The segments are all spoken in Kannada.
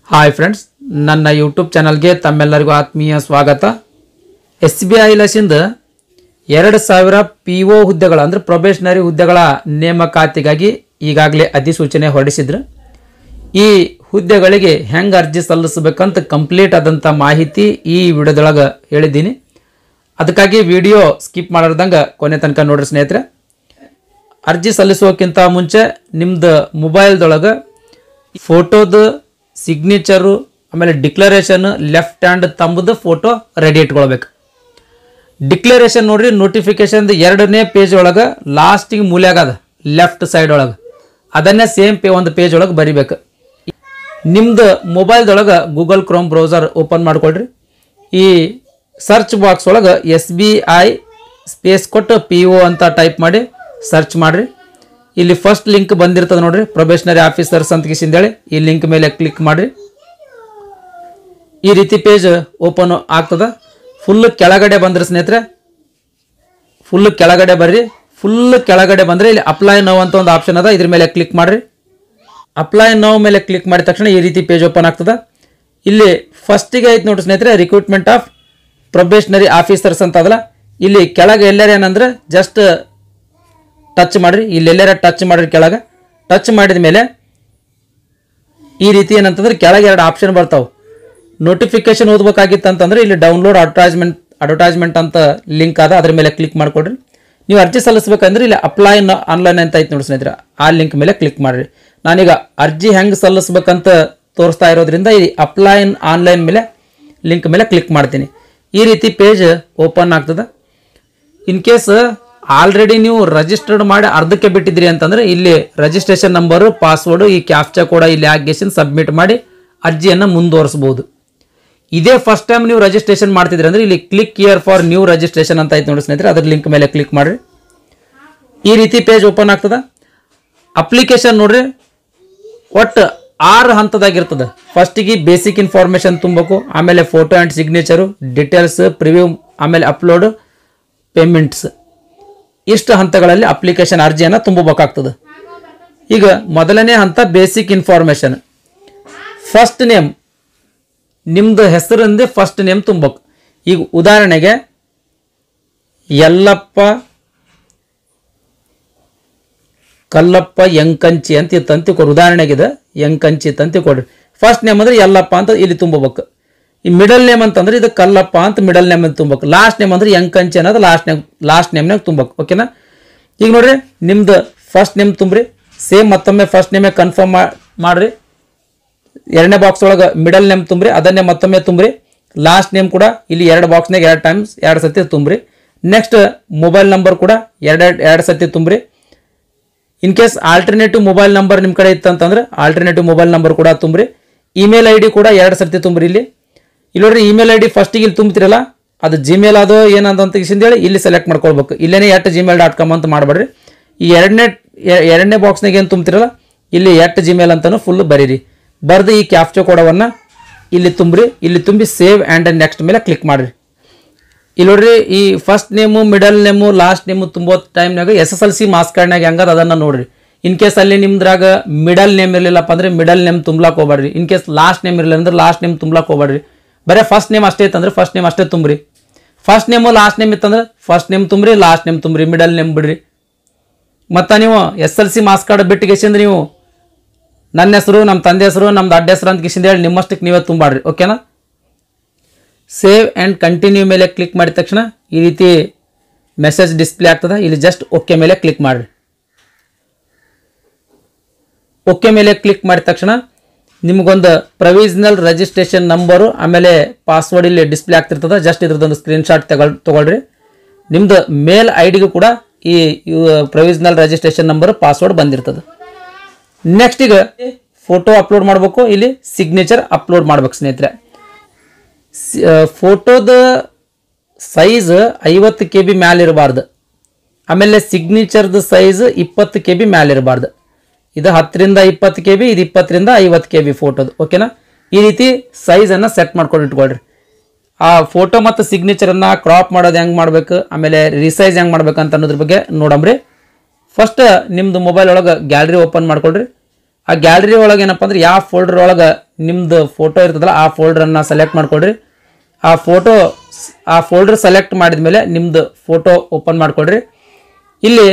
ಹಾಯ್ ಫ್ರೆಂಡ್ಸ್, ನನ್ನ ಯೂಟ್ಯೂಬ್ ಚಾನಲ್ಗೆ ತಮ್ಮೆಲ್ಲರಿಗೂ ಆತ್ಮೀಯ ಸ್ವಾಗತ. SBI ಲಸಿಂದ 2000 PO ಹುದ್ದೆಗಳ ಅಂದರೆ ಪ್ರೊಬೇಷನರಿ ಹುದ್ದೆಗಳ ನೇಮಕಾತಿಗಾಗಿ ಈಗಾಗಲೇ ಅಧಿಸೂಚನೆ ಹೊರಡಿಸಿದ್ರು. ಈ ಹುದ್ದೆಗಳಿಗೆ ಹೆಂಗೆ ಅರ್ಜಿ ಸಲ್ಲಿಸಬೇಕಂತ ಕಂಪ್ಲೀಟ್ ಆದಂಥ ಮಾಹಿತಿ ಈ ವಿಡಿಯೋದೊಳಗೆ ಹೇಳಿದ್ದೀನಿ. ಅದಕ್ಕಾಗಿ ವಿಡಿಯೋ ಸ್ಕಿಪ್ ಮಾಡಿದಂಗೆ ಕೊನೆ ತನಕ ನೋಡ್ರಿ ಸ್ನೇಹಿತರೆ. ಅರ್ಜಿ ಸಲ್ಲಿಸೋಕ್ಕಿಂತ ಮುಂಚೆ ನಿಮ್ಮದು ಮೊಬೈಲ್ದೊಳಗೆ ಫೋಟೋದು ಸಿಗ್ನೇಚರು ಆಮೇಲೆ ಡಿಕ್ಲರೇಷನ್ ಲೆಫ್ಟ್ ಹ್ಯಾಂಡ್ ತಂಬದ ಫೋಟೋ ರೆಡಿ ಇಟ್ಕೊಳ್ಬೇಕು. ಡಿಕ್ಲರೇಷನ್ ನೋಡ್ರಿ, ನೋಟಿಫಿಕೇಶನ್ 2ನೇ ಪೇಜ್ ಒಳಗೆ ಲಾಸ್ಟಿಗೆ ಮೂಲೆಯಾಗದ ಲೆಫ್ಟ್ ಸೈಡ್ ಒಳಗೆ ಅದನ್ನೇ ಸೇಮ್ ಒಂದು ಪೇಜ್ ಒಳಗೆ ಬರಿಬೇಕು. ನಿಮ್ದು ಮೊಬೈಲ್ದೊಳಗೆ ಗೂಗಲ್ ಕ್ರೋಮ್ ಬ್ರೌಸರ್ ಓಪನ್ ಮಾಡ್ಕೊಳ್ರಿ. ಈ ಸರ್ಚ್ ಬಾಕ್ಸ್ ಒಳಗೆ SBI ಸ್ಪೇಸ್ ಕೊಟ್ಟು PO ಅಂತ ಟೈಪ್ ಮಾಡಿ ಸರ್ಚ್ ಮಾಡಿರಿ. ಇಲ್ಲಿ ಫಸ್ಟ್ ಲಿಂಕ್ ಬಂದಿರ್ತದೆ ನೋಡ್ರಿ, ಪ್ರೊಬೇಷನರಿ ಆಫೀಸರ್ಸ್ ಅಂತ ಕಿಸಿಂದೇಳಿ ಈ ಲಿಂಕ್ ಮೇಲೆ ಕ್ಲಿಕ್ ಮಾಡಿರಿ. ಈ ರೀತಿ ಪೇಜ್ ಓಪನ್ ಆಗ್ತದೆ. ಫುಲ್ ಕೆಳಗಡೆ ಬಂದ್ರೆ ಸ್ನೇಹಿತರೆ, ಫುಲ್ ಕೆಳಗಡೆ ಬರ್ರಿ. ಫುಲ್ ಕೆಳಗಡೆ ಬಂದರೆ ಇಲ್ಲಿ ಅಪ್ಲೈ ನೌ ಅಂತ ಒಂದು ಆಪ್ಷನ್ ಅದ, ಇದ್ರ ಮೇಲೆ ಕ್ಲಿಕ್ ಮಾಡಿರಿ. ಅಪ್ಲೈ ನೌ ಮೇಲೆ ಕ್ಲಿಕ್ ಮಾಡಿದ ತಕ್ಷಣ ಈ ರೀತಿ ಪೇಜ್ ಓಪನ್ ಆಗ್ತದೆ. ಇಲ್ಲಿ ಫಸ್ಟಿಗೆ ಐತೆ ನೋಡ್ರಿ ಸ್ನೇಹಿತರೆ, ರಿಕ್ರೂಟ್ಮೆಂಟ್ ಆಫ್ ಪ್ರೊಬೇಷನರಿ ಆಫೀಸರ್ಸ್ ಅಂತ ಅದಲ್ಲ. ಇಲ್ಲಿ ಕೆಳಗೆ ಎಲ್ಲರ ಏನಂದ್ರೆ ಜಸ್ಟ್ ಟಚ್ ಮಾಡಿರಿ. ಇಲ್ಲೆಲ್ಲರ ಟಚ್ ಮಾಡಿರಿ. ಕೆಳಗೆ ಟಚ್ ಮಾಡಿದ ಮೇಲೆ ಈ ರೀತಿ ಏನಂತಂದ್ರೆ ಕೆಳಗೆ 2 ಆಪ್ಷನ್ ಬರ್ತಾವೆ. ನೋಟಿಫಿಕೇಶನ್ ಓದಬೇಕಾಗಿತ್ತು ಅಂತಂದ್ರೆ ಇಲ್ಲಿ ಡೌನ್ಲೋಡ್ ಅಡ್ವರ್ಟೈಸ್ಮೆಂಟ್ ಅಂತ ಲಿಂಕ್ ಅದ, ಅದ್ರ ಮೇಲೆ ಕ್ಲಿಕ್ ಮಾಡ್ಕೊಡ್ರಿ. ನೀವು ಅರ್ಜಿ ಸಲ್ಲಿಸಬೇಕಂದ್ರೆ ಇಲ್ಲಿ ಅಪ್ಲೈ ಆನ್ಲೈನ್ ಅಂತ ಐತೆ ನೋಡಿ ಸ್ನೇಹಿತರೆ, ಆ ಲಿಂಕ್ ಮೇಲೆ ಕ್ಲಿಕ್ ಮಾಡಿರಿ. ನಾನೀಗ ಅರ್ಜಿ ಹೆಂಗೆ ಸಲ್ಲಿಸ್ಬೇಕಂತ ತೋರಿಸ್ತಾ ಇರೋದ್ರಿಂದ ಈ ಅಪ್ಲೈ ಆನ್ಲೈನ್ ಮೇಲೆ ಲಿಂಕ್ ಮೇಲೆ ಕ್ಲಿಕ್ ಮಾಡ್ತೀನಿ. ಈ ರೀತಿ ಪೇಜ್ ಓಪನ್ ಆಗ್ತದೆ. ಇನ್ ಕೇಸ್ ಆಲ್ರೆಡಿ ನೀವು ರಿಜಿಸ್ಟರ್ಡ್ ಮಾಡಿ ಅರ್ಧಕ್ಕೆ ಬಿಟ್ಟಿದ್ರಿ ಅಂತಂದ್ರೆ ಇಲ್ಲಿ ರಿಜಿಸ್ಟ್ರೇಷನ್ ನಂಬರು, ಪಾಸ್ವರ್ಡ್, ಈ ಕ್ಯಾಪ್ಚಾ ಕೂಡ ಇಲ್ಲಿ ಹಾಕಿ ಸಬ್ಮಿಟ್ ಮಾಡಿ ಅರ್ಜಿಯನ್ನು ಮುಂದುವರಿಸಬಹುದು. ಇದೇ ಫಸ್ಟ್ ಟೈಮ್ ನೀವು ರಿಜಿಸ್ಟ್ರೇಷನ್ ಮಾಡ್ತಿದ್ರಿ ಅಂದ್ರೆ ಇಲ್ಲಿ click here for new registration ಅಂತ ಐತೆ ನೋಡಿ ಸ್ನೇಹಿತರೆ, ಅದ್ರ ಲಿಂಕ್ ಮೇಲೆ ಕ್ಲಿಕ್ ಮಾಡಿರಿ. ಈ ರೀತಿ ಪೇಜ್ ಓಪನ್ ಆಗ್ತದೆ. ಅಪ್ಲಿಕೇಶನ್ ನೋಡ್ರಿ, ಒಟ್ಟು 6 ಹಂತದಾಗಿರ್ತದೆ. ಫಸ್ಟಿಗೆ ಬೇಸಿಕ್ ಇನ್ಫಾರ್ಮೇಶನ್ ತುಂಬಬೇಕು, ಆಮೇಲೆ photo and signature, details, preview, ಆಮೇಲೆ ಅಪ್ಲೋಡ್, ಪೇಮೆಂಟ್ಸ್. ಇಷ್ಟು ಹಂತಗಳಲ್ಲಿ ಅಪ್ಲಿಕೇಶನ್ ಅರ್ಜಿಯನ್ನು ತುಂಬಬೇಕಾಗ್ತದೆ. ಈಗ ಮೊದಲನೇ ಹಂತ ಬೇಸಿಕ್ ಇನ್ಫಾರ್ಮೇಶನ್. ಫಸ್ಟ್ ನೇಮ್, ನಿಮ್ದು ಹೆಸರಿಂದ ಫಸ್ಟ್ ನೇಮ್ ತುಂಬಬೇಕು. ಈಗ ಉದಾಹರಣೆಗೆ ಯಲ್ಲಪ್ಪ ಕಲ್ಲಪ್ಪ ಯಂಕಂಚಿ ಅಂತ ಇತ್ತಂತ ಕೊಡ್ರಿ. ಉದಾಹರಣೆಗಿದೆ ಯಂಕಂಚಿ ಅಂತ ಕೊಡ್ರಿ. ಫಸ್ಟ್ ನೇಮ್ ಅಂದ್ರೆ ಯಲ್ಲಪ್ಪ ಅಂತ ಇಲ್ಲಿ ತುಂಬಬೇಕು. ಈ ಮಿಡಲ್ ನೇಮ್ ಅಂತಂದ್ರೆ ಇದು ಕಲ್ಲಪ್ಪ ಅಂತ ಮಿಡಲ್ ನೇಮ್ ಅಂತ ತುಂಬಬೇಕು. ಲಾಸ್ಟ್ ನೇಮ್ ಅಂದ್ರೆ ಯಂಕಂಚಿ ಅನ್ನೋದು ಲಾಸ್ಟ್ ನೇಮ್ನಾಗ ತುಂಬಬೇಕು. ಓಕೆನಾ? ಈಗ ನೋಡ್ರಿ, ನಿಮ್ದು ಫಸ್ಟ್ ನೇಮ್ ತುಂಬ್ರಿ. ಸೇಮ್ ಮತ್ತೊಮ್ಮೆ ಫಸ್ಟ್ ನೇಮೇ ಕನ್ಫರ್ಮ್ ಮಾಡ್ರಿ. 2ನೇ ಬಾಕ್ಸ್ ಒಳಗೆ ಮಿಡಲ್ ನೇಮ್ ತುಂಬ್ರಿ, ಅದನ್ನೇ ಮತ್ತೊಮ್ಮೆ ತುಂಬ್ರಿ. ಲಾಸ್ಟ್ ನೇಮ್ ಕೂಡ ಇಲ್ಲಿ 2 ಬಾಕ್ಸ್ನಾಗ 2 ಸತಿ ತುಂಬ್ರಿ. ನೆಕ್ಸ್ಟ್ ಮೊಬೈಲ್ ನಂಬರ್ ಕೂಡ 2 ಸತಿ ತುಂಬ್ರಿ. In case alternative mobile number ನಿಮ್ಮ ಕಡೆ ಇತ್ತಂತಂದ್ರೆ ಆಲ್ಟರ್ನೇಟಿವ್ ಮೊಬೈಲ್ ನಂಬರ್ ಕೂಡ ತುಂಬ್ರಿ. ಇಮೇಲ್ ID ಕೂಡ 2 ಸರ್ತಿ ತುಂಬ್ರಿ. ಇಲ್ಲಿ ನೋಡ್ರಿ, ಇಮೇಲ್ ID ಫಸ್ಟಿಗೆ ಇಲ್ಲಿ ತುಂಬ್ತಿರಲ್ಲ, ಅದು ಜಿಮೇಲ್ ಅದೋ ಏನಂತ ಹೇಳಿ ಇಲ್ಲಿ ಸೆಲೆಕ್ಟ್ ಮಾಡ್ಕೊಳ್ಬೇಕು. ಇಲ್ಲೇನೆ @gmail.com ಅಂತ ಮಾಡಬೇಡ್ರಿ. ಈ ಎರಡನೇ ಬಾಕ್ಸ್ನಾಗ ಏನು ತುಂಬ್ತಿರಲ್ಲ ಇಲ್ಲಿ @gmail ಅಂತಾನು ಫುಲ್ ಬರೀರಿ. ಬರ್ದು ಈ ಕ್ಯಾಪ್ಚಾ ಕೋಡವನ್ನು ಇಲ್ಲಿ ತುಂಬ್ರಿ. ಇಲ್ಲಿ ತುಂಬಿ ಸೇವ್ ಆ್ಯಂಡ್ ನೆಕ್ಸ್ಟ್ ಮೇಲೆ ಕ್ಲಿಕ್ ಮಾಡಿರಿ. ಇಲ್ಲಿ ನೋಡ್ರಿ, ಈ first name, middle name, last name ತುಂಬೋ ಟೈಮ್ನಾಗ SSLC ಮಾರ್ಕ್ಸ್ ಕಾರ್ಡ್ನಾಗ ಹೆಂಗದ ಅದನ್ನು ನೋಡ್ರಿ. ಇನ್ ಕೇಸ್ ಅಲ್ಲಿ ನಿಮ್ದ್ರಾಗ ಮಿಡಲ್ ನೇಮ್ ಇರಲಿಲ್ಲಪ್ಪ ಅಂದ್ರೆ ಮಿಡಲ್ ನೇಮ್ ತುಂಬ್ಲಾಕ್ ಹೋಗ್ಬೇಡ್ರಿ. ಇನ್ ಕೇಸ್ ಲಾಸ್ಟ್ ನೇಮ್ ಇರಲಿಲ್ಲ ಅಂದ್ರೆ ಲಾಸ್ಟ್ ನೇಮ್ ತುಂಬ್ಲಾಕ್ ಹೋಗ್ಬೇಡ್ರಿ. ಬರೀ ಫಸ್ಟ್ ನೇಮ್ ಅಷ್ಟೇ ಇತ್ತಂದ್ರೆ ಫಸ್ಟ್ ನೇಮ್ ಅಷ್ಟೇ ತುಂಬ್ರಿ. ಫಸ್ಟ್ ನೇಮು ಲಾಸ್ಟ್ ನೇಮ್ ಇತ್ತಂದ್ರೆ ಫಸ್ಟ್ ನೇಮ್ ತುಂಬ್ರಿ, ಲಾಸ್ಟ್ ನೇಮ್ ತುಂಬ್ರಿ, ಮಿಡಲ್ ನೇಮ್ ಬಿಡ್ರಿ. ಮತ್ತು ನೀವು SSLC ಮಾರ್ಕ್ಸ್ ಕಾರ್ಡ್ ಬಿಟ್ಟು ಗೆಸಿಂದ್ರೆ ನೀವು ನನ್ನ ಹೆಸರು, ನಮ್ಮ ತಂದೆ ಹೆಸರು, ನಮ್ದು ಅಡ್ಡ ಹೆಸರು ಅಂತ ಗೆಸಿಂದ ಹೇಳಿ ನಿಮ್ಮಷ್ಟಕ್ಕೆ ನೀವೇ ತುಂಬಾಡ್ರಿ. ಓಕೆನಾ? ಸೇವ್ ಆ್ಯಂಡ್ ಕಂಟಿನ್ಯೂ ಮೇಲೆ ಕ್ಲಿಕ್ ಮಾಡಿದ ತಕ್ಷಣ ಈ ರೀತಿ ಮೆಸೇಜ್ ಡಿಸ್ಪ್ಲೇ ಆಗ್ತದೆ. ಇಲ್ಲಿ ಜಸ್ಟ್ ಓಕೆ ಮೇಲೆ ಕ್ಲಿಕ್ ಮಾಡಿರಿ. ಓಕೆ ಮೇಲೆ ಕ್ಲಿಕ್ ಮಾಡಿದ ತಕ್ಷಣ ನಿಮಗೊಂದು ಪ್ರೊವಿಷನಲ್ ರಿಜಿಸ್ಟ್ರೇಷನ್ ನಂಬರು ಆಮೇಲೆ ಪಾಸ್ವರ್ಡ್ ಇಲ್ಲಿ ಡಿಸ್ಪ್ಲೇ ಆಗ್ತಿರ್ತದೆ. ಜಸ್ಟ್ ಇದ್ರದ್ದೊಂದು ಸ್ಕ್ರೀನ್ಶಾಟ್ ತಗೊಳ್ರಿ. ನಿಮ್ದು ಮೇಲ್ ID ಕೂಡ ಈ ಪ್ರೊವಿಷನಲ್ ರಿಜಿಸ್ಟ್ರೇಷನ್ ನಂಬರ್, ಪಾಸ್ವರ್ಡ್ ಬಂದಿರ್ತದೆ. ನೆಕ್ಸ್ಟ್ ಈಗ ಫೋಟೋ ಅಪ್ಲೋಡ್ ಮಾಡಬೇಕು. ಇಲ್ಲಿ ಸಿಗ್ನೇಚರ್ ಅಪ್ಲೋಡ್ ಮಾಡ್ಬೇಕು ಸ್ನೇಹಿತರೆ. ಫೋಟೋದ ಸೈಜ್ 50 KB ಮ್ಯಾಲೆ ಇರಬಾರ್ದು. ಆಮೇಲೆ ಸಿಗ್ನೇಚರ್ದು ಸೈಜ್ 20 KB ಮ್ಯಾಲೆ ಇರಬಾರ್ದು. ಇದು 10 ರಿಂದ 20 KB, ಇದು 20 ರಿಂದ 50 KB ಫೋಟೋದು. ಓಕೆನಾ? ಈ ರೀತಿ ಸೈಜನ್ನು ಸೆಟ್ ಮಾಡ್ಕೊಂಡು ಇಟ್ಕೊಳ್ರಿ. ಆ ಫೋಟೋ ಮತ್ತು ಸಿಗ್ನೇಚರನ್ನು ಕ್ರಾಪ್ ಮಾಡೋದು ಹೆಂಗೆ ಮಾಡಬೇಕು, ಆಮೇಲೆ ರಿಸೈಜ್ ಹೆಂಗೆ ಮಾಡ್ಬೇಕು ಅಂತ ಅನ್ನೋದ್ರ ಬಗ್ಗೆ ನೋಡಮ್ರಿ. ಫಸ್ಟ್ ನಿಮ್ಮದು ಮೊಬೈಲ್ ಒಳಗೆ ಗ್ಯಾಲರಿ ಓಪನ್ ಮಾಡ್ಕೊಳ್ರಿ. ಆ ಗ್ಯಾಲರಿ ಒಳಗೆ ಏನಪ್ಪ ಅಂದ್ರೆ ಯಾವ ಫೋಲ್ಡರ್ ಒಳಗೆ ನಿಮ್ದು ಫೋಟೋ ಇರ್ತದಲ್ಲ ಆ ಫೋಲ್ಡರನ್ನು ಸೆಲೆಕ್ಟ್ ಮಾಡ್ಕೊಡ್ರಿ. ಆ ಫೋಲ್ಡರ್ ಸೆಲೆಕ್ಟ್ ಮಾಡಿದ ಮೇಲೆ ನಿಮ್ದು ಫೋಟೋ ಓಪನ್ ಮಾಡ್ಕೊಡ್ರಿ. ಇಲ್ಲಿ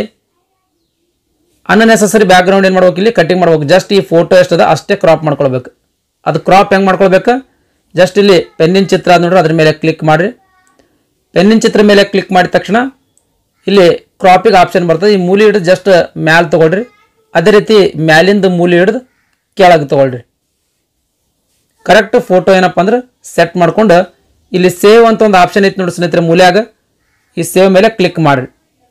ಅನ್ನೆಸೆಸರಿ ಬ್ಯಾಕ್ಗ್ರೌಂಡ್ ಏನು ಮಾಡ್ಬೇಕು, ಇಲ್ಲಿ ಕಟಿಂಗ್ ಮಾಡ್ಬೇಕು. ಜಸ್ಟ್ ಈ ಫೋಟೋ ಎಷ್ಟದ ಅಷ್ಟೇ ಕ್ರಾಪ್ ಮಾಡ್ಕೊಳ್ಬೇಕು. ಅದು ಕ್ರಾಪ್ ಹೆಂಗೆ ಮಾಡ್ಕೊಳ್ಬೇಕು, ಜಸ್ಟ್ ಇಲ್ಲಿ ಪೆನ್ನಿನ ಚಿತ್ರ ಅದ ನೋಡ್ರಿ, ಅದ್ರ ಮೇಲೆ ಕ್ಲಿಕ್ ಮಾಡಿರಿ. ಪೆನ್ನಿನ ಚಿತ್ರ ಮೇಲೆ ಕ್ಲಿಕ್ ಮಾಡಿದ ತಕ್ಷಣ ಇಲ್ಲಿ ಕ್ರಾಪಿಗೆ ಆಪ್ಷನ್ ಬರ್ತದೆ. ಈ ಮೂಲೆ ಹಿಡಿದು ಜಸ್ಟ್ ಮ್ಯಾಲೆ ತೊಗೊಳ್ರಿ. ಅದೇ ರೀತಿ ಮ್ಯಾಲಿಂದ ಮೂಲೆ ಹಿಡಿದು ಕೆಳಗೆ ತೊಗೊಳ್ರಿ. ಕರೆಕ್ಟ್ ಫೋಟೋ ಏನಪ್ಪ ಅಂದ್ರೆ ಸೆಟ್ ಮಾಡ್ಕೊಂಡು ಇಲ್ಲಿ ಸೇವ್ ಅಂತ ಒಂದು ಆಪ್ಷನ್ ಐತೆ ನೋಡಿ ಸ್ನೇಹಿತರೆ ಮೂಲ್ಯಾಗ, ಈ ಸೇವ್ ಮೇಲೆ ಕ್ಲಿಕ್ ಮಾಡಿರಿ.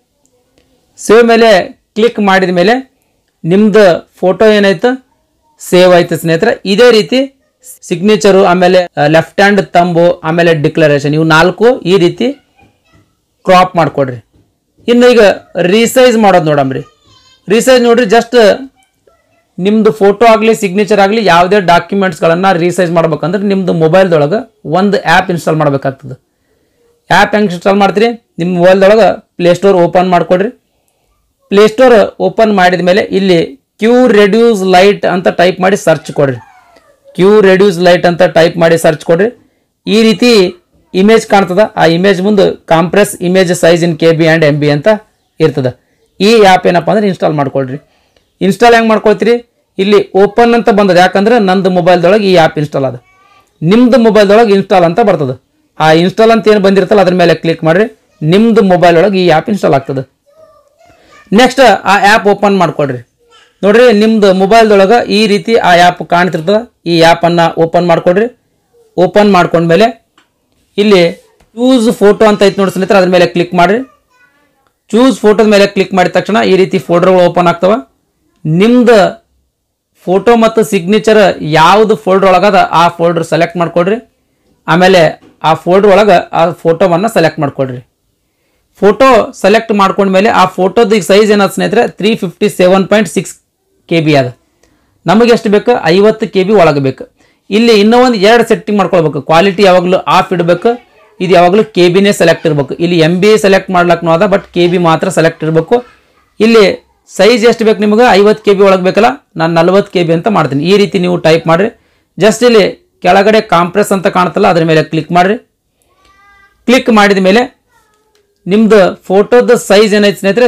ಸೇವ್ ಮೇಲೆ ಕ್ಲಿಕ್ ಮಾಡಿದ ಮೇಲೆ ನಿಮ್ದು ಫೋಟೋ ಏನಾಯ್ತು ಸೇವ್ ಆಯ್ತು ಸ್ನೇಹಿತರೆ. ಇದೇ ರೀತಿ ಸಿಗ್ನೇಚರು, ಆಮೇಲೆ ಲೆಫ್ಟ್ ಹ್ಯಾಂಡ್ ತಂಬು, ಆಮೇಲೆ ಡಿಕ್ಲರೇಷನ್, ಇವು 4 ಈ ರೀತಿ ಕ್ರಾಪ್ ಮಾಡಿಕೊಡ್ರಿ. ಇನ್ನು ಈಗ ರೀಸೈಜ್ ಮಾಡೋದು ನೋಡಮ್ರಿ. ರೀಸೈಜ್ ನೋಡ್ರಿ, ಜಸ್ಟ್ ನಿಮ್ಮದು ಫೋಟೋ ಆಗಲಿ ಸಿಗ್ನೇಚರ್ ಆಗಲಿ ಯಾವುದೇ ಡಾಕ್ಯುಮೆಂಟ್ಸ್ಗಳನ್ನು ರೀಸೈಜ್ ಮಾಡ್ಬೇಕಂದ್ರೆ ನಿಮ್ಮದು ಮೊಬೈಲ್ದೊಳಗೆ ಒಂದು ಆ್ಯಪ್ ಇನ್ಸ್ಟಾಲ್ ಮಾಡಬೇಕಾಗ್ತದೆ. ಆ್ಯಪ್ ಹೆಂಗೆ ಇನ್ಸ್ಟಾಲ್ ಮಾಡ್ತೀರಿ, ನಿಮ್ಮ ಮೊಬೈಲ್ದೊಳಗೆ ಪ್ಲೇಸ್ಟೋರ್ ಓಪನ್ ಮಾಡಿಕೊಡ್ರಿ. ಪ್ಲೇಸ್ಟೋರ್ ಓಪನ್ ಮಾಡಿದ ಮೇಲೆ ಇಲ್ಲಿ ಕ್ಯೂ ರೆಡ್ಯೂಸ್ ಲೈಟ್ ಅಂತ ಟೈಪ್ ಮಾಡಿ ಸರ್ಚ್ ಕೊಡ್ರಿ. ಕ್ಯೂ ರೆಡ್ಯೂಸ್ ಲೈಟ್ ಅಂತ ಟೈಪ್ ಮಾಡಿ ಸರ್ಚ್ ಕೊಡ್ರಿ. ಈ ರೀತಿ ಇಮೇಜ್ ಕಾಣ್ತದ. ಆ ಇಮೇಜ್ ಮುಂದೆ compress image size in KB and MB ಅಂತ ಇರ್ತದೆ. ಈ ಆ್ಯಪ್ ಏನಪ್ಪ ಅಂದ್ರೆ ಇನ್ಸ್ಟಾಲ್ ಮಾಡ್ಕೊಳ್ರಿ. ಇನ್ಸ್ಟಾಲ್ ಹೆಂಗೆ ಮಾಡ್ಕೊಳ್ತೀರಿ, ಇಲ್ಲಿ ಓಪನ್ ಅಂತ ಬಂದದ, ಯಾಕಂದ್ರೆ ನಂದು ಮೊಬೈಲ್ದೊಳಗೆ ಈ ಆ್ಯಪ್ ಇನ್ಸ್ಟಾಲ್ ಅದ. ನಿಮ್ಮದು ಮೊಬೈಲ್ದೊಳಗೆ ಇನ್ಸ್ಟಾಲ್ ಅಂತ ಬರ್ತದೆ. ಆ ಇನ್ಸ್ಟಾಲ್ ಅಂತ ಏನು ಬಂದಿರ್ತಲ್ಲ ಅದ್ರ ಮೇಲೆ ಕ್ಲಿಕ್ ಮಾಡಿರಿ. ನಿಮ್ಮದು ಮೊಬೈಲ್ ಒಳಗೆ ಈ ಆ್ಯಪ್ ಇನ್ಸ್ಟಾಲ್ ಆಗ್ತದೆ. ನೆಕ್ಸ್ಟ್ ಆ ಆ್ಯಪ್ ಓಪನ್ ಮಾಡ್ಕೊಡ್ರಿ. ನೋಡ್ರಿ, ನಿಮ್ದು ಮೊಬೈಲ್ದೊಳಗೆ ಈ ರೀತಿ ಆ ಆ್ಯಪ್ ಕಾಣ್ತಿರ್ತದೆ. ಈ ಆ್ಯಪನ್ನು ಓಪನ್ ಮಾಡ್ಕೊಡ್ರಿ. ಓಪನ್ ಮಾಡ್ಕೊಂಡ್ಮೇಲೆ ಇಲ್ಲಿ ಚೂಸ್ ಫೋಟೋ ಅಂತ ಐತೆ ನೋಡಿ ಸ್ನೇಹಿತರೆ, ಅದ್ರ ಮೇಲೆ ಕ್ಲಿಕ್ ಮಾಡಿರಿ. ಚೂಸ್ ಫೋಟೋದ ಮೇಲೆ ಕ್ಲಿಕ್ ಮಾಡಿದ ತಕ್ಷಣ ಈ ರೀತಿ ಫೋಲ್ಡರ್ಗಳು ಓಪನ್ ಆಗ್ತವೆ. ನಿಮ್ದು ಫೋಟೋ ಮತ್ತು ಸಿಗ್ನೇಚರ್ ಯಾವುದು ಫೋಲ್ಡರ್ ಒಳಗದ ಆ ಫೋಲ್ಡರ್ ಸೆಲೆಕ್ಟ್ ಮಾಡ್ಕೊಡ್ರಿ. ಆಮೇಲೆ ಆ ಫೋಲ್ಡರ್ ಒಳಗೆ ಆ ಫೋಟೋವನ್ನು ಸೆಲೆಕ್ಟ್ ಮಾಡ್ಕೊಡ್ರಿ. ಫೋಟೋ ಸೆಲೆಕ್ಟ್ ಮಾಡ್ಕೊಂಡ್ಮೇಲೆ ಆ ಫೋಟೋದ ಸೈಜ್ ಏನಾದ ಸ್ನೇಹಿತರೆ 357.6 KB ಅದ. ನಮಗೆ ಎಷ್ಟು ಬೇಕು, 50 KB ಒಳಗೆ ಬೇಕು. ಇಲ್ಲಿ ಇನ್ನೂ ಒಂದು 2 ಸೆಟ್ಟಿಂಗ್ ಮಾಡ್ಕೊಳ್ಬೇಕು. ಕ್ವಾಲಿಟಿ ಯಾವಾಗಲೂ ಆಫ್ ಇಡಬೇಕು, ಇದು ಯಾವಾಗಲೂ KBನೇ ಸೆಲೆಕ್ಟ್ ಇರಬೇಕು. ಇಲ್ಲಿ MB ಸೆಲೆಕ್ಟ್ ಮಾಡ್ಲಕ್ಕೂ ಅದ, ಬಟ್ KB ಮಾತ್ರ ಸೆಲೆಕ್ಟ್ ಇರಬೇಕು. ಇಲ್ಲಿ ಸೈಜ್ ಎಷ್ಟು ಬೇಕು ನಿಮಗೆ, 50 KB ಒಳಗೆ ಬೇಕಲ್ಲ, ನಾನು 40 KB ಅಂತ ಮಾಡ್ತೀನಿ. ಈ ರೀತಿ ನೀವು ಟೈಪ್ ಮಾಡಿರಿ. ಜಸ್ಟ್ ಇಲ್ಲಿ ಕೆಳಗಡೆ ಕಾಂಪ್ರೆಸ್ ಅಂತ ಕಾಣ್ತಲ್ಲ ಅದ್ರ ಮೇಲೆ ಕ್ಲಿಕ್ ಮಾಡಿರಿ. ಕ್ಲಿಕ್ ಮಾಡಿದ ಮೇಲೆ ನಿಮ್ದು ಫೋಟೋದ ಸೈಜ್ ಏನೈತೆ ಸ್ನೇಹಿತರೆ